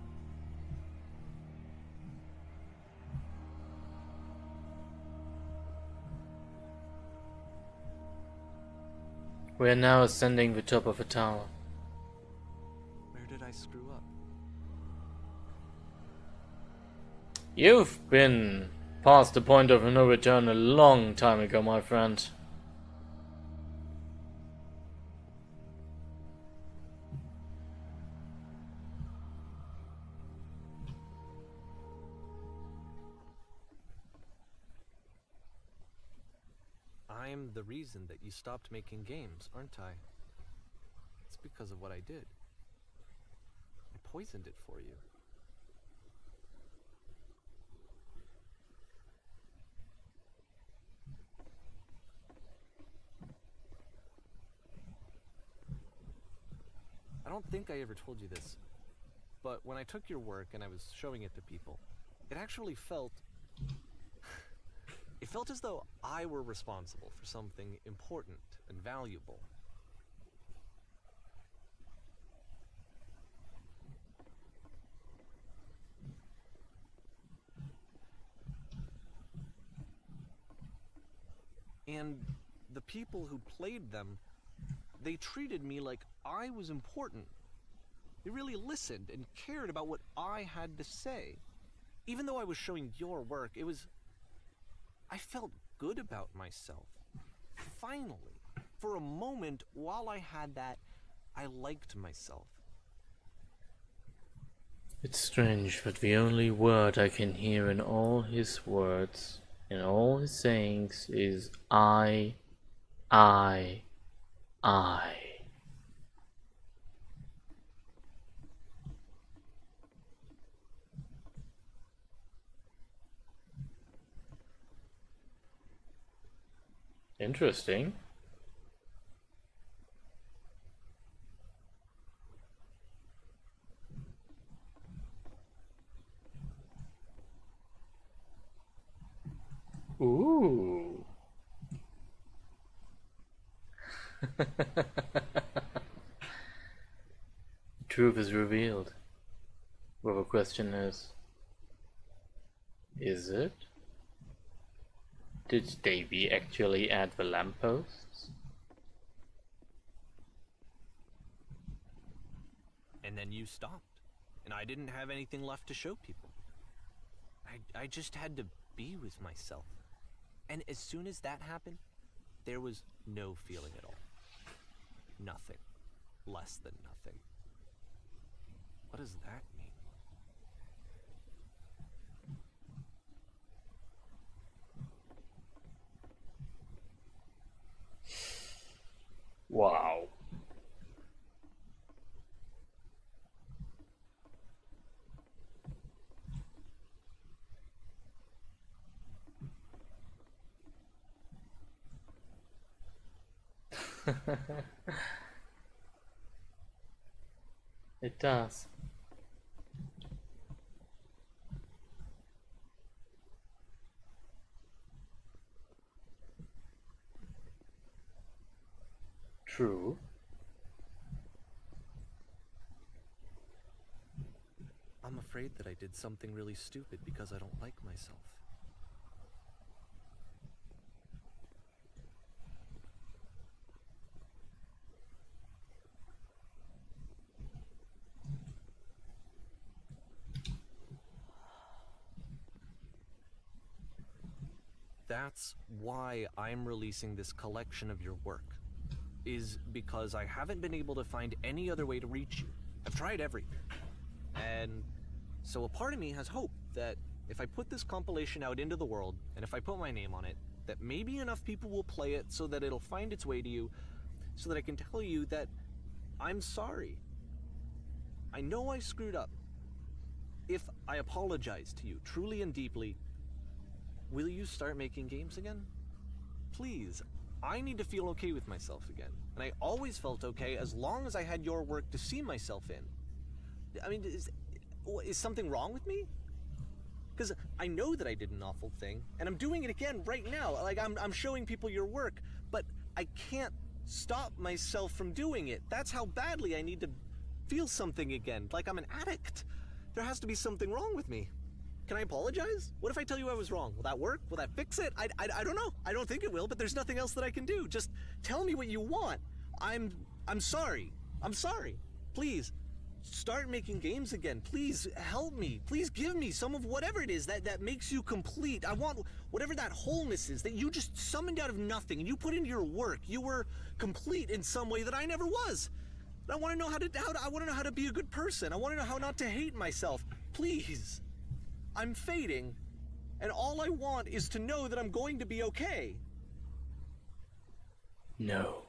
We are now ascending the top of a tower. Where did I screw up? You've been past the point of no return a long time ago, my friend. I'm the reason that you stopped making games, aren't I? It's because of what I did. I poisoned it for you. I don't think I ever told you this, but when I took your work and I was showing it to people, it actually felt... It felt as though I were responsible for something important and valuable. And the people who played them, they treated me like I was important. They really listened and cared about what I had to say. Even though I was showing your work, I felt good about myself. Finally. For a moment, while I had that, I liked myself. It's strange that the only word I can hear in all his words, in all his sayings, is I. Interesting. Ooh. Truth is revealed. Well, the question is it? Did Davey actually add the lampposts? And then you stopped, and I didn't have anything left to show people. I just had to be with myself. And as soon as that happened, there was no feeling at all. Nothing. Less than nothing. What does that mean? Wow. It does. True. I'm afraid that I did something really stupid because I don't like myself. That's why I'm releasing this collection of your work, is because I haven't been able to find any other way to reach you. I've tried everything. And so a part of me has hope that if I put this compilation out into the world, and if I put my name on it, that maybe enough people will play it so that it'll find its way to you, so that I can tell you that I'm sorry. I know I screwed up. If I apologize to you truly and deeply, will you start making games again? Please, I need to feel okay with myself again. And I always felt okay as long as I had your work to see myself in. I mean, is something wrong with me? Because I know that I did an awful thing, and I'm doing it again right now. Like, I'm showing people your work, but I can't stop myself from doing it. That's how badly I need to feel something again, like I'm an addict. There has to be something wrong with me. Can I apologize? What if I tell you I was wrong? Will that work? Will that fix it? I don't know. I don't think it will, but there's nothing else that I can do. Just tell me what you want. I'm sorry. I'm sorry. Please, start making games again. Please help me. Please give me some of whatever it is that makes you complete. I want whatever that wholeness is that you just summoned out of nothing and you put into your work. You were complete in some way that I never was. I want to know I want to know how to be a good person. I want to know how not to hate myself. Please. I'm fading, and all I want is to know that I'm going to be okay. No.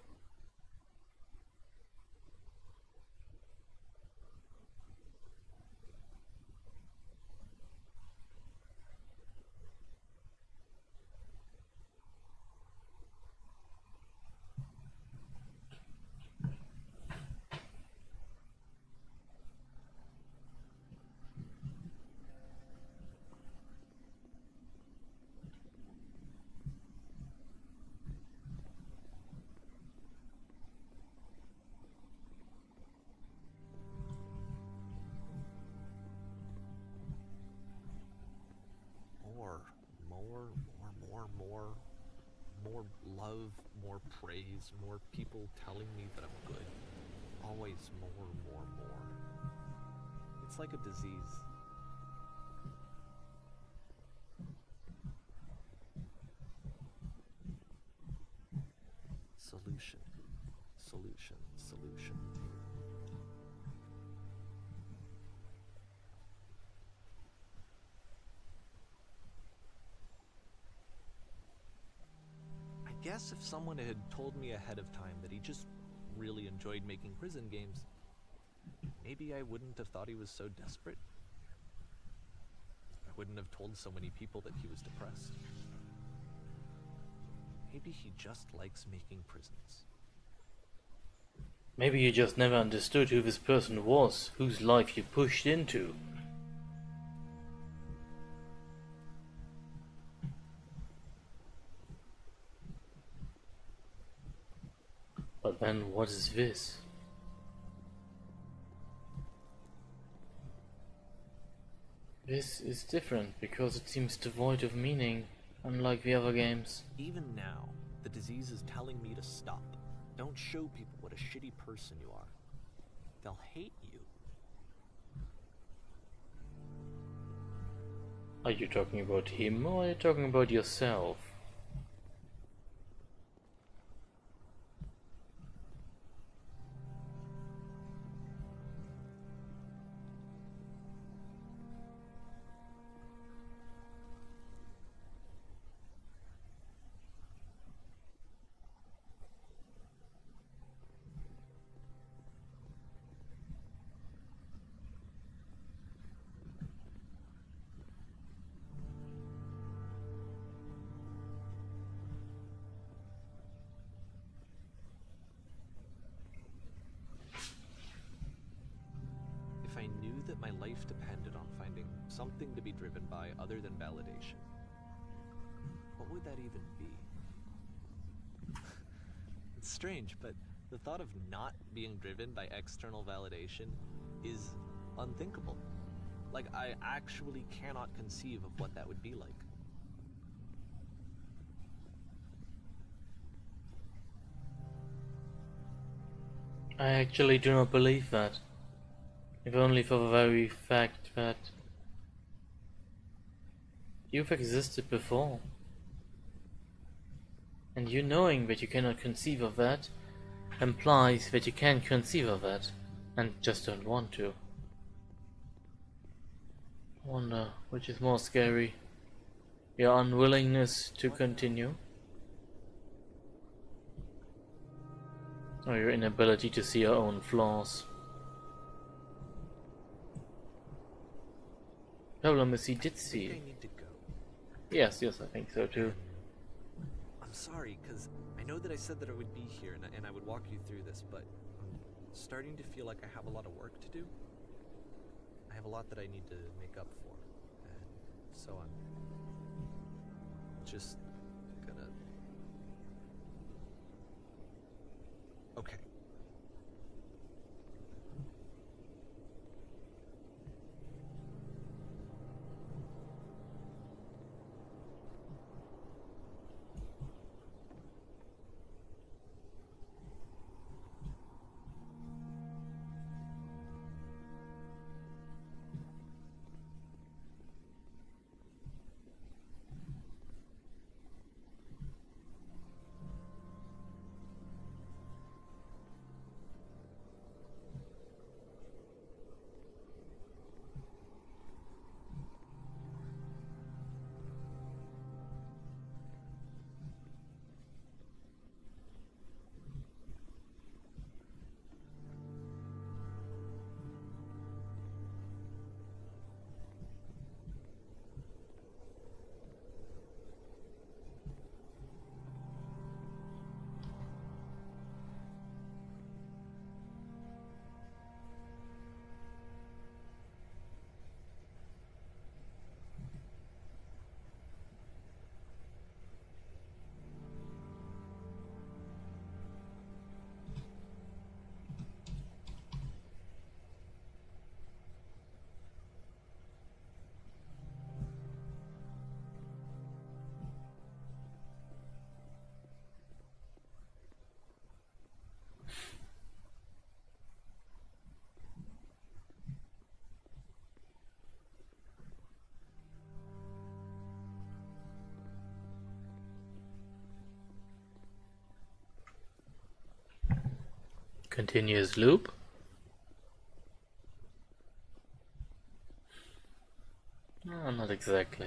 More love, more praise, more people telling me that I'm good. Always more. It's like a disease. Solution. I guess if someone had told me ahead of time that he just really enjoyed making prison games, maybe I wouldn't have thought he was so desperate. I wouldn't have told so many people that he was depressed. Maybe he just likes making prisons. Maybe you just never understood who this person was, whose life you pushed into. But then what is this? This is different because it seems devoid of meaning, unlike the other games. Even now, the disease is telling me to stop. Don't show people what a shitty person you are. They'll hate you. Are you talking about him or are you talking about yourself? If I knew that my life depended on finding something to be driven by other than validation, what would that even be? It's strange, but the thought of not being driven by external validation is unthinkable. Like, I actually cannot conceive of what that would be like. I actually do not believe that. If only for the very fact that you've existed before. And you knowing that you cannot conceive of that implies that you can conceive of that and just don't want to. I wonder which is more scary, your unwillingness to continue or your inability to see your own flaws. Problem is he did see I it. need to go. Yes, I think so too. I'm sorry, because I know that I said that I would be here and I would walk you through this, but I'm starting to feel like I have a lot of work to do. I have a lot that I need to make up for, and so I'm just gonna... Okay. Continuous loop? No, not exactly.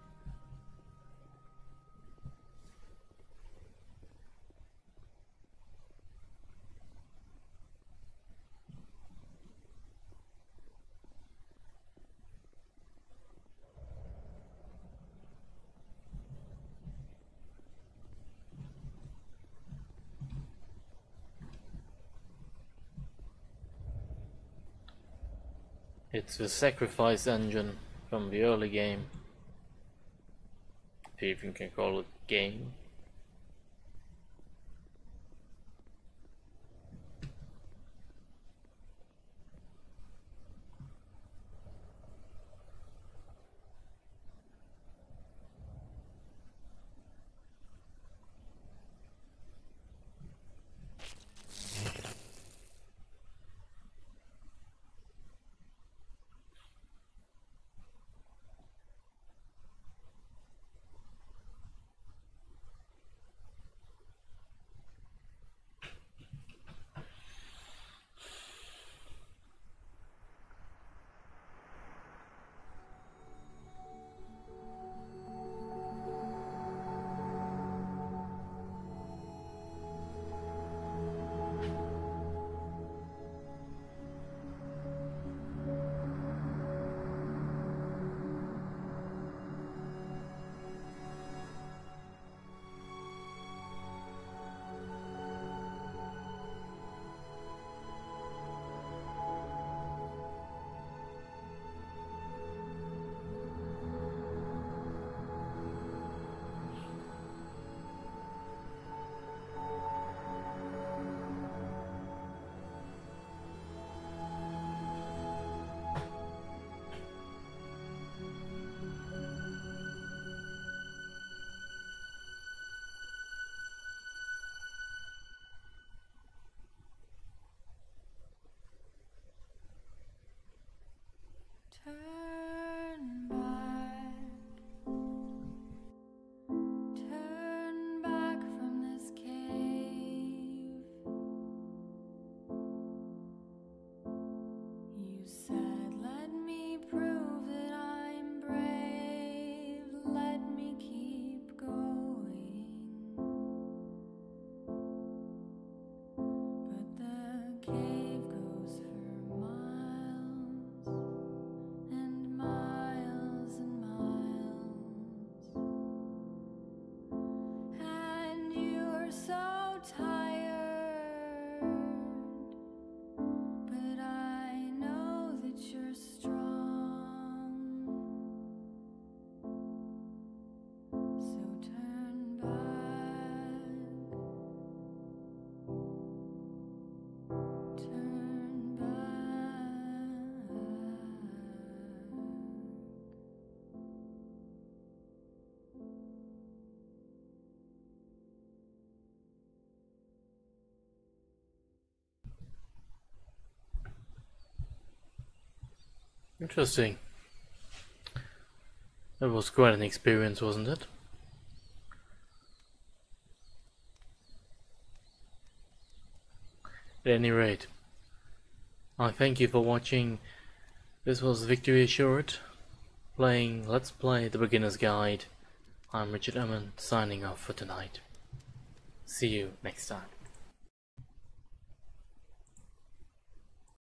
It's the sacrifice engine from the early game. If you even can call it game. Interesting. That was quite an experience, wasn't it? At any rate, I thank you for watching. This was Victory Assured, playing Let's Play The Beginner's Guide. I'm Richard Ullman, signing off for tonight. See you next time.